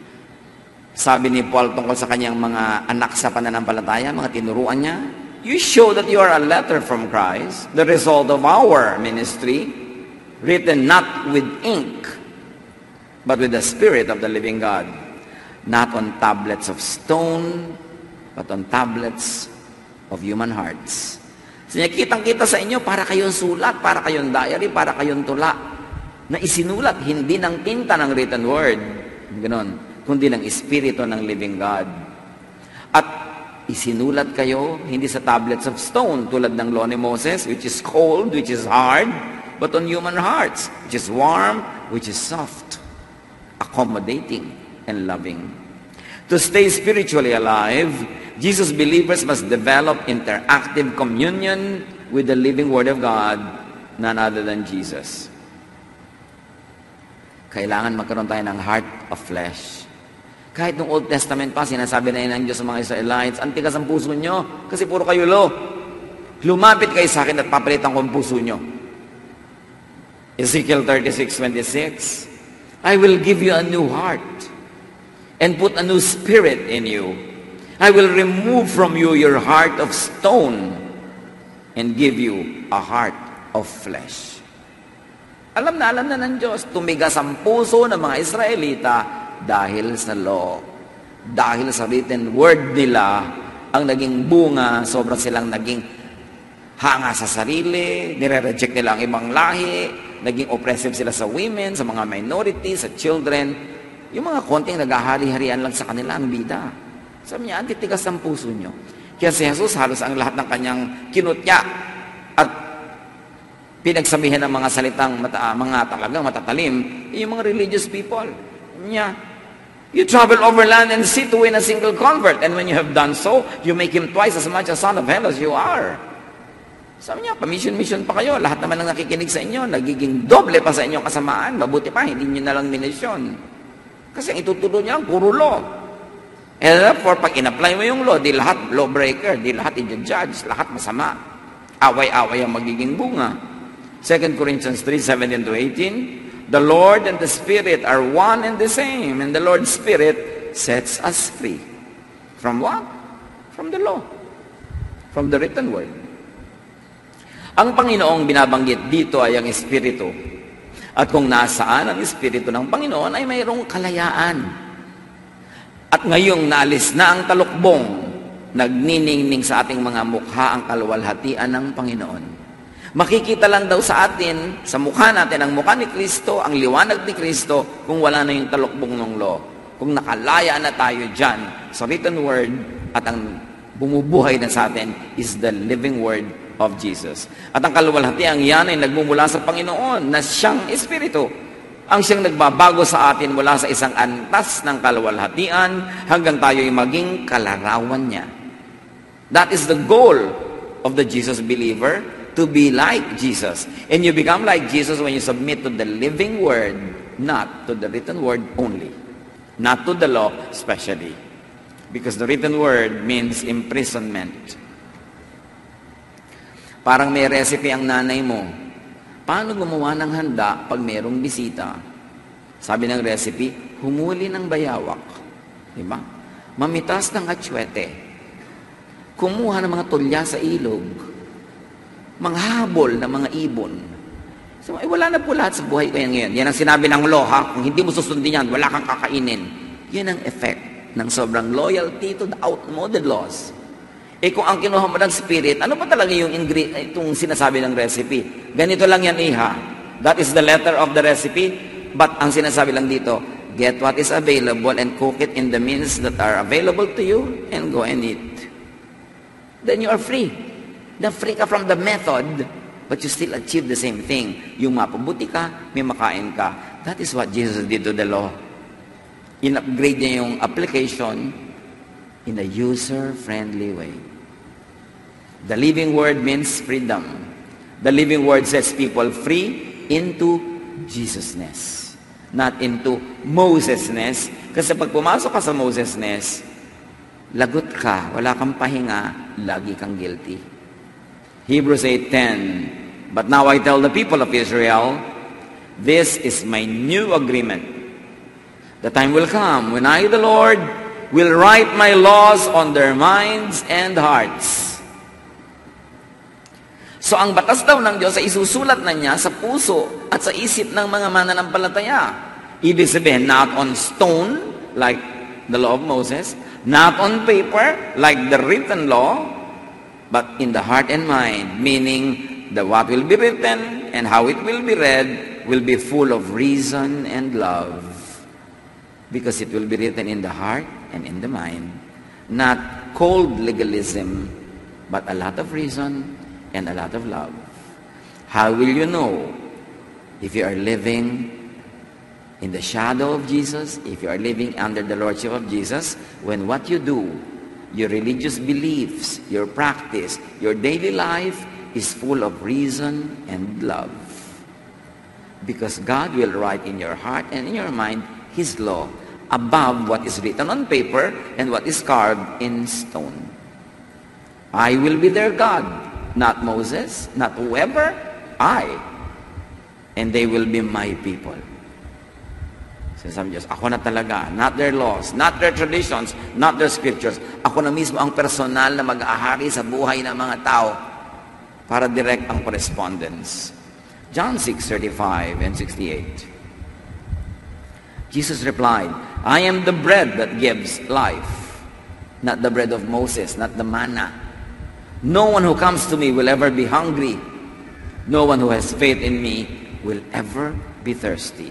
Sabi ni Paul tungkol sa kanyang mga anak sa pananampalataya, mga tinuruan niya, you show that you are a letter from Christ, the result of our ministry, written not with ink, but with the Spirit of the living God, not on tablets of stone, but on tablets of human hearts. So, kitang-kita sa inyo, para kayong sulat, para kayong diary, para kayong tula, na isinulat, hindi ng tinta ng written word, ganon, kundi ng Espiritu ng living God. At isinulat kayo, hindi sa tablets of stone, tulad ng law ni Moses, which is cold, which is hard, but on human hearts, which is warm, which is soft, accommodating, and loving. To stay spiritually alive, Jesus believers must develop interactive communion with the living Word of God, none other than Jesus. Kailangan magkaroon tayo ng heart of flesh. Kahit nung Old Testament pa, sinasabi na yun ng Diyos sa mga Israelites, ang tigas ang puso nyo, kasi puro kayo law. Lumapit kayo sa akin at papalitan ko ang puso nyo. Ezekiel 36:26, I will give you a new heart and put a new spirit in you. I will remove from you your heart of stone and give you a heart of flesh. Alam na ng Diyos, tumigas ang puso ng mga Israelita dahil sa law, dahil sa written word nila, ang naging bunga, sobrang silang naging hanga sa sarili, nire-reject nila ang ibang lahi, naging oppressive sila sa women, sa mga minorities, sa children. Yung mga konting naghahari-harian lang sa kanila ang bida. Sabi niya, antitigas ang puso nyo. Kaya si Jesus, halos ang lahat ng kanyang kinutya at pinagsabihan ng mga salitang mga talagang matatalim, yung mga religious people. Niya, you travel over land and sea to win a single convert, and when you have done so, you make him twice as much a son of hell as you are. Sabi niya, pa-mission pa kayo. Lahat naman ng nakikinig sa inyo, nagiging doble pa sa inyong kasamaan. Mabuti pa, hindi nyo na lang minisyon. Kasi ang ituturo niya, puro law. And therefore, pag in-apply mo yung law, di lahat lawbreaker, di lahat i-judge, lahat masama. Away-away ang magiging bunga. 2 Corinthians 3:17-18, the Lord and the Spirit are one and the same, and the Lord's Spirit sets us free. From what? From the law. From the written word. Ang Panginoong binabanggit dito ay ang Espiritu. At kung nasaan ang Espiritu ng Panginoon ay mayroong kalayaan. At ngayong naalis na ang talukbong, nagniningning sa ating mga mukha ang kaluwalhatian ng Panginoon. Makikita lang daw sa atin, sa mukha natin, ang mukha ni Kristo, ang liwanag ni Kristo, kung wala na yung talukbong ng law. Kung nakalaya na tayo dyan sa written word, at ang bumubuhay na sa atin is the living word of Jesus. At ang kaluwalhatian yan ay nagmumula sa Panginoon na siyang Espiritu. Ang siyang nagbabago sa atin mula sa isang antas ng kaluwalhatian hanggang tayo ay maging kalarawan niya. That is the goal of the Jesus believer, to be like Jesus. And you become like Jesus when you submit to the living word, not to the written word only. Not to the law especially. Because the written word means imprisonment. Parang may recipe ang nanay mo. Paano gumawa ng handa pag mayroong bisita? Sabi ng recipe, humuli ng bayawak. Diba? Mamitas ng atsuete. Kumuha ng mga tulya sa ilog. Manghabol ng mga ibon. So, wala na po lahat sa buhay ko yan ngayon. Yan ang sinabi ng law, ha? Kung hindi mo susundin yan, wala kang kakainin. Yan ang effect ng sobrang loyalty to the outmoded laws. Eh kung ang kinuha mo ng spirit, ano pa talaga yung itong sinasabi ng recipe? Ganito lang yan, iha. That is the letter of the recipe. But ang sinasabi lang dito, get what is available and cook it in the means that are available to you and go and eat. Then you are free. Then free ka from the method, but you still achieve the same thing. Yung mapabuti ka, may makain ka. That is what Jesus did to the law. In-upgrade niya yung application in a user-friendly way. The living word means freedom. The living word sets people free into Jesusness, not into Mosesness. Kasi pag pumasok ka sa Mosesness, lagot ka, wala kang pahinga, lagi kang guilty. Hebrews 8:10, but now I tell the people of Israel, this is my new agreement. The time will come when I, the Lord, will write my laws on their minds and hearts. So ang batas daw ng Diyos ay isusulat na niya sa puso at sa isip ng mga mananampalataya. Ibig sabihin, not on stone, like the law of Moses, not on paper, like the written law, but in the heart and mind, meaning that what will be written and how it will be read will be full of reason and love. Because it will be written in the heart and in the mind. Not cold legalism, but a lot of reason and a lot of love. How will you know if you are living in the shadow of Jesus, if you are living under the lordship of Jesus, when what you do, your religious beliefs, your practice, your daily life is full of reason and love? Because God will write in your heart and in your mind His law above what is written on paper and what is carved in stone. I will be their God, not Moses, not whoever, I. And they will be my people. Sinasabi Diyos, ako na talaga, not their laws, not their traditions, not their scriptures. Ako na mismo ang personal na mag-aahari sa buhay ng mga tao para direct ang correspondence. John 6:35 and 68. Jesus replied, I am the bread that gives life, not the bread of Moses, not the manna. No one who comes to me will ever be hungry. No one who has faith in me will ever be thirsty.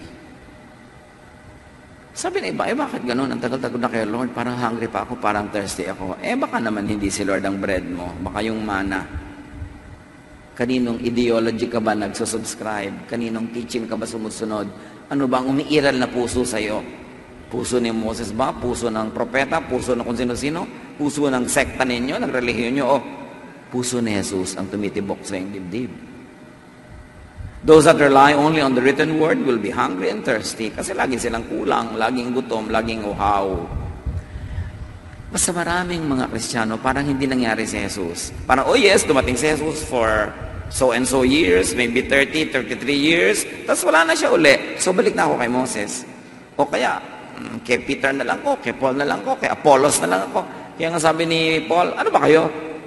Sabi na iba, bakit ganun? Ang tagal-tagal na kay Lord, parang hungry pa ako, parang thirsty ako. Baka naman hindi si Lord ang bread mo, baka yung manna. Kaninong ideology ka ba nagsusubscribe? Kaninong teaching ka ba sumusunod? Ano bang umiiral na puso sa'yo? Puso ni Moses ba? Puso ng propeta? Puso ng kung sino-sino? Puso ng sekta ninyo, ng relihiyon nyo? O puso ni Jesus ang tumitibok sa iyong dibdib? Those that rely only on the written word will be hungry and thirsty kasi lagi silang kulang, laging gutom, laging uhaw. Basta maraming mga Kristiyano parang hindi nangyari si Jesus. Parang, oh yes, dumating si Jesus for so-and-so years, maybe 30, 33 years, tapos wala na siya uli. So balik na ako kay Moses. O kaya, kay Peter na lang ko, kay Paul na lang ko, kay Apollos na lang ako. Kaya nga sabi ni Paul, ano ba kayo?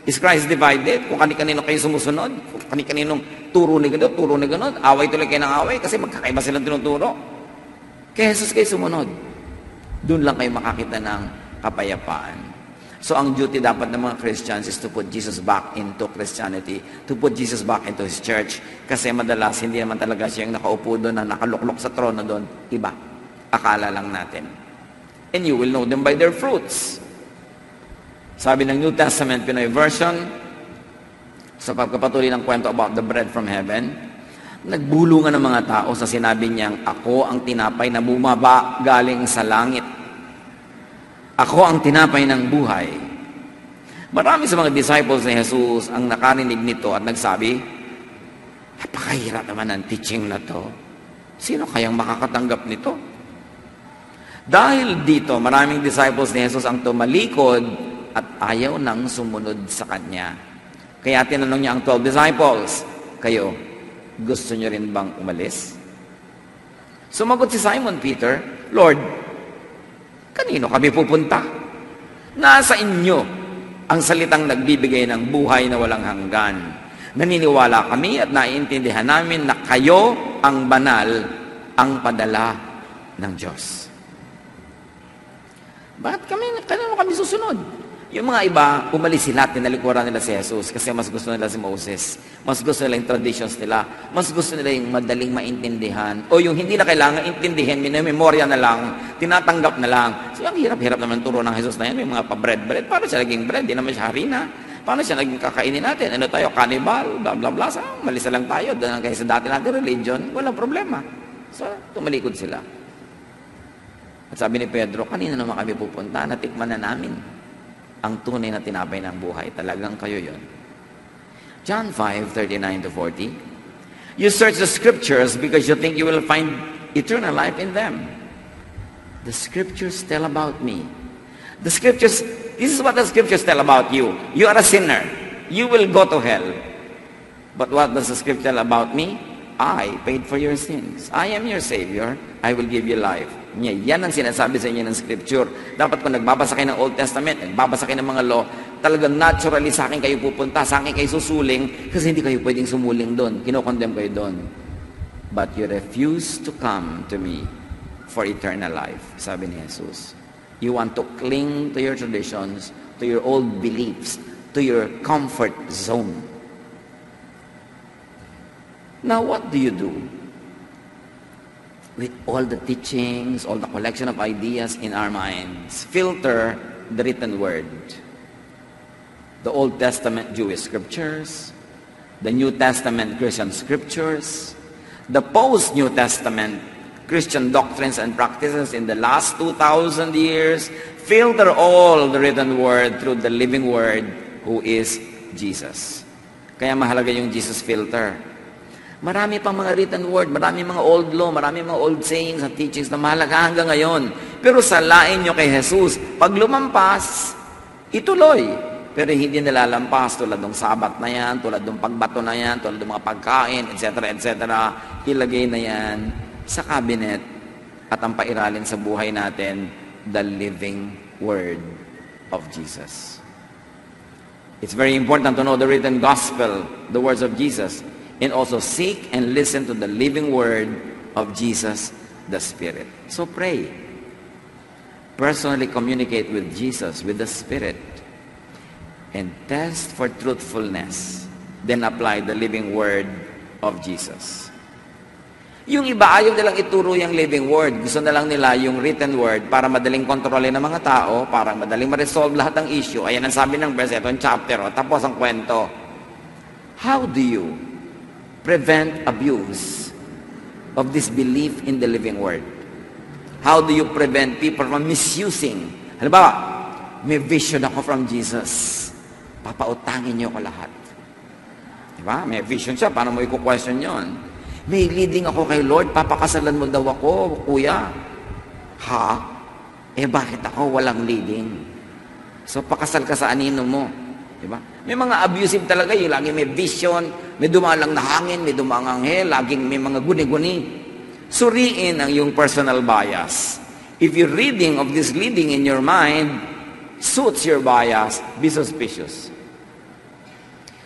Is Christ divided? Kung kani-kanino kayo sumusunod, kung kani-kaninong turo ni ganun, away tuloy kayo ng away kasi magkakaiba silang tinuturo. Kaya Jesus kayo sumunod. Doon lang kayo makakita ng kapayapaan. So ang duty dapat ng mga Christians is to put Jesus back into Christianity, to put Jesus back into His church. Kasi madalas, hindi naman talaga siya yung nakaupo doon na nakaluklok sa trono doon. Iba. Akala lang natin. And you will know them by their fruits. Sabi ng New Testament Pinoy Version, sa pagkapatuloy ng kwento about the bread from heaven, nagbulungan ng mga tao sa sinabi niyang, ako ang tinapay na bumaba galing sa langit. Ako ang tinapay ng buhay. Marami sa mga disciples ni Jesus ang nakarinig nito at nagsabi, napakahirap naman ang teaching na to. Sino kayang makakatanggap nito? Dahil dito, maraming disciples ni Jesus ang tumalikod at ayaw nang sumunod sa Kanya. Kaya tinanong niya ang 12 disciples, kayo, gusto niyo rin bang umalis? Sumagot si Simon Peter, Lord, kanino kami pupunta? Nasa inyo ang salitang nagbibigay ng buhay na walang hanggan. Naniniwala kami at naiintindihan namin na kayo ang banal, ang padala ng Diyos. Bakit kanino kami susunod? Yung mga iba, umalis sila, tinalikuran nila si Jesus kasi mas gusto nila si Moses. Mas gusto nila yung traditions nila. Mas gusto nila yung madaling maintindihan. O yung hindi na kailangan intindihin, minememorya na lang, tinatanggap na lang. So yung hirap-hirap naman turo ng Jesus na yan, yung mga pa-bread. Paano siya naging bread? Di naman siya harina. Paano siya naging kakainin natin? Ano tayo? Cannibal? Blah, blah, blah. So, malis na lang tayo. Doon kaya sa dati natin religion, walang problema. So, tumalikod sila. At sabi ni Pedro, kanina naman kami pupunta, natikman na namin ang tunay na tinapay ng buhay. Talagang kayo yon. John 5:39-40. You search the scriptures because you think you will find eternal life in them. The scriptures tell about me. The scriptures, this is what the scriptures tell about you. You are a sinner. You will go to hell. But what does the scripture tell about me? I paid for your sins. I am your Savior. I will give you life. Yan ang sinasabi sa inyo ng Scripture. Dapat kung nagbabasa kayo ng Old Testament, nagbabasa kayo ng mga law, talagang naturally sa akin kayo pupunta, sa akin kayo susuling, kasi hindi kayo pwedeng sumuling doon. Kinokondem kayo doon. But you refuse to come to me for eternal life, sabi ni Jesus. You want to cling to your traditions, to your old beliefs, to your comfort zone. Now, what do you do with all the teachings, all the collection of ideas in our minds? Filter the written word. The Old Testament Jewish scriptures, the New Testament Christian scriptures, the post-New Testament Christian doctrines and practices in the last 2,000 years. Filter all the written word through the living word who is Jesus. Kaya mahalaga yung Jesus filter. Marami pang mga written word, marami mga old law, marami mga old sayings and teachings na mahalaga hanggang ngayon. Pero salain nyo kay Jesus. Pag lumampas, ituloy. Pero hindi nilalampas tulad ng sabat na yan, tulad ng pagbato na yan, tulad ng mga pagkain, etc. Ilagay na yan sa cabinet at ang pairalin sa buhay natin, the living word of Jesus. It's very important to know the written gospel, the words of Jesus, and also seek and listen to the living word of Jesus, the Spirit. So pray. Personally communicate with Jesus, with the Spirit, and test for truthfulness. Then apply the living word of Jesus. Yung iba, ayaw nilang ituro yung living word. Gusto na lang nila yung written word para madaling kontrolin ng mga tao, para madaling ma-resolve lahat ng issue. Ayan ang sabi ng verse, ito ang chapter, tapos ang kwento. How do you prevent abuse of this belief in the living word? How do you prevent people from misusing? Halimbawa, may vision ako from Jesus. Papautangin niyo ko lahat. Diba? May vision siya. Paano mo i-question yun? May leading ako kay Lord. Papakasalan mo daw ako, kuya. Ha? Bakit ako walang leading? So, pakasal ka sa anino mo. Diba? May mga abusive talaga yung lagi may vision, may dumalang na hangin, may dumalang anghel, laging may mga guni-guni. Suriin ang yung personal bias. If you're reading of this leading in your mind suits your bias, be suspicious.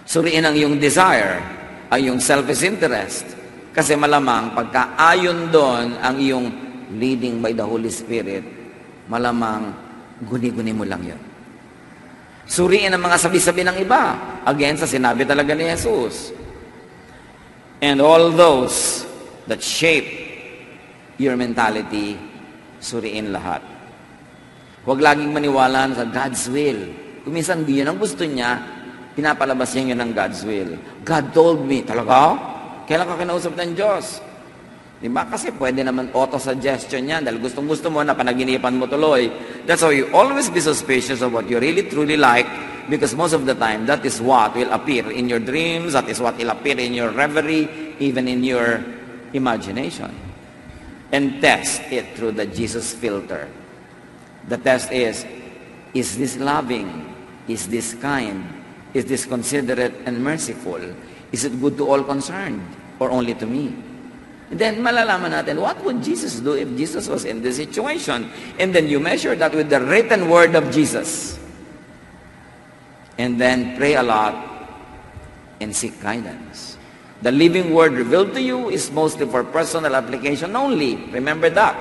Suriin ang iyong desire, ang iyong selfish interest. Kasi malamang pagka-ayon doon ang iyong leading by the Holy Spirit, malamang guni-guni mo lang yun. Suriin ang mga sabi-sabi ng iba. Again, sa sinabi talaga ni Jesus. And all those that shape your mentality, suriin lahat. Huwag laging maniwala sa God's will. Kung minsan di yun ang gusto niya, pinapalabas niya yun ng God's will. God told me. Talaga? Kailan ka kinausap ng Diyos? Diba? Kasi pwede naman auto-suggestion yan dahil gustong-gusto mo na panaginipan mo tuloy. That's why you always be suspicious of what you really truly like because most of the time, that is what will appear in your dreams, that is what will appear in your reverie, even in your imagination. And test it through the Jesus filter. The test is this loving? Is this kind? Is this considerate and merciful? Is it good to all concerned or only to me? And then malalaman natin, what would Jesus do if Jesus was in this situation? And then you measure that with the written word of Jesus. And then pray a lot and seek guidance. The living word revealed to you is mostly for personal application only. Remember that.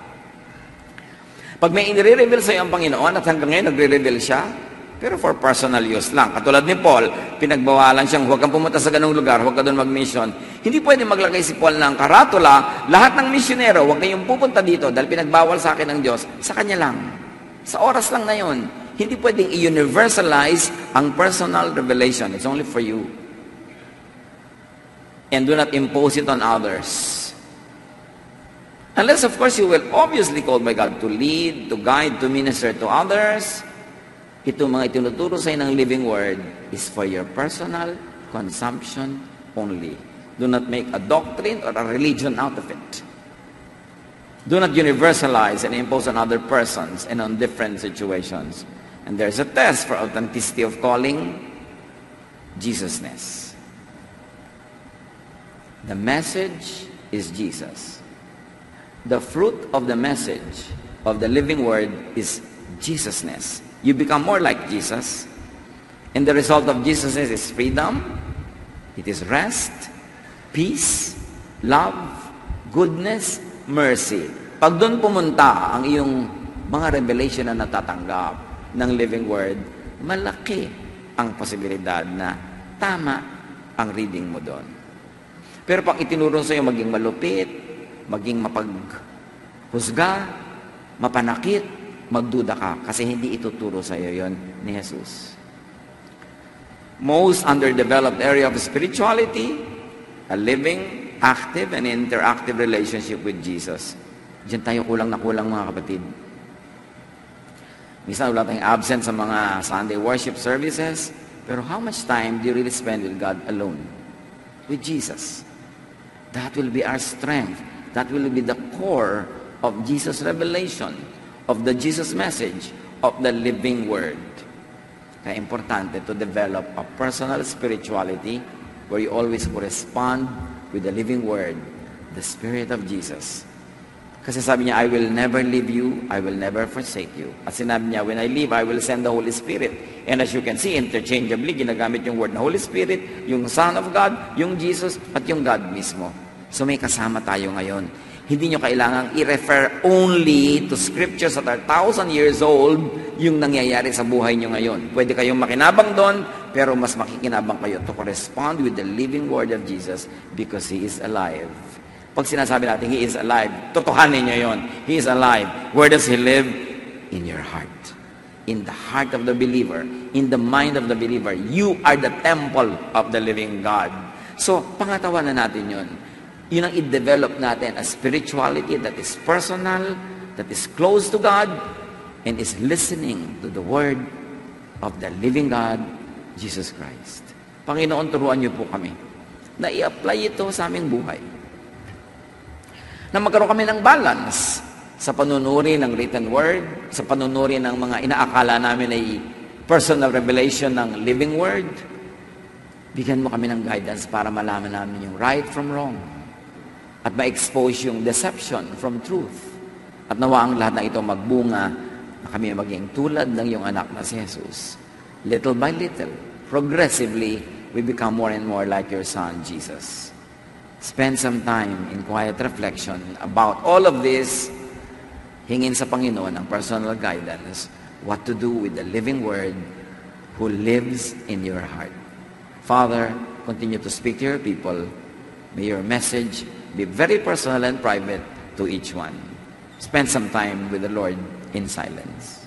Pag may inire-reveal sa iyo ang Panginoon at hanggang ngayon nagre-reveal siya, pero for personal use lang. Katulad ni Paul, pinagbawalan siyang huwag kang pumunta sa ganung lugar, huwag ka doon mag-mission. Hindi pwede maglagay si Paul ng karatula, lahat ng misyonero, huwag kayong pupunta dito dahil pinagbawal sa akin ng Diyos. Sa kanya lang. Sa oras lang na yun. Hindi pwedeng i-universalize ang personal revelation. It's only for you. And do not impose it on others. Unless, of course, you will obviously called by God to lead, to guide, to minister to others. Itong mga itinuturo sa ng living word is for your personal consumption only. Do not make a doctrine or a religion out of it. Do not universalize and impose on other persons and on different situations. And there's a test for authenticity of calling, Jesusness. The message is Jesus. The fruit of the message of the living word is Jesusness. You become more like Jesus. And the result of Jesusness is freedom. It is rest, peace, love, goodness, mercy. Pag doon pumunta ang iyong mga revelation na natatanggap ng living word, malaki ang posibilidad na tama ang reading mo doon. Pero pag itinuro sa iyo maging malupit, maging mapaghusga, mapanakit, magduda ka kasi hindi ituturo sa iyo yon ni Jesus. Most underdeveloped area of spirituality, a living, active, and interactive relationship with Jesus. Diyan tayo kulang na kulang mga kapatid. Minsan wala tayong absent sa mga Sunday worship services, pero how much time do you really spend with God alone? With Jesus. That will be our strength. That will be the core of Jesus' revelation, of the Jesus message, of the living word. Kaya importante to develop a personal spirituality where you always correspond with the living word, the Spirit of Jesus. Kasi sabi niya, I will never leave you, I will never forsake you. At sinabi niya, when I leave, I will send the Holy Spirit. And as you can see, interchangeably, ginagamit yung word na Holy Spirit, yung Son of God, yung Jesus, at yung God mismo. So may kasama tayo ngayon. Hindi nyo kailangang i-refer only to scriptures that are 1,000 years old yung nangyayari sa buhay nyo ngayon. Pwede kayong makinabang doon, pero mas makikinabang kayo to correspond with the living word of Jesus because He is alive. Pag sinasabi natin, He is alive, totohanin nyo yun. He is alive. Where does He live? In your heart. In the heart of the believer. In the mind of the believer. You are the temple of the living God. So, pangatawanan natin yun. Yun ang i-develop natin a spirituality that is personal, that is close to God, and is listening to the word of the living God, Jesus Christ. Panginoon, turuan niyo po kami na i-apply ito sa aming buhay. Na magkaroon kami ng balance sa panunuri ng written word, sa panunuri ng mga inaakala namin ay personal revelation ng living word. Bigyan mo kami ng guidance para malaman namin yung right from wrong. At ma-expose yung deception from truth. At nawa ang lahat ng ito magbunga na kami maging tulad ng iyong anak na si Jesus. Little by little, progressively, we become more and more like your Son, Jesus. Spend some time in quiet reflection about all of this. Hingin sa Panginoon ang personal guidance, what to do with the living Word who lives in your heart. Father, continue to speak to your people. May your message be very personal and private to each one. Spend some time with the Lord in silence.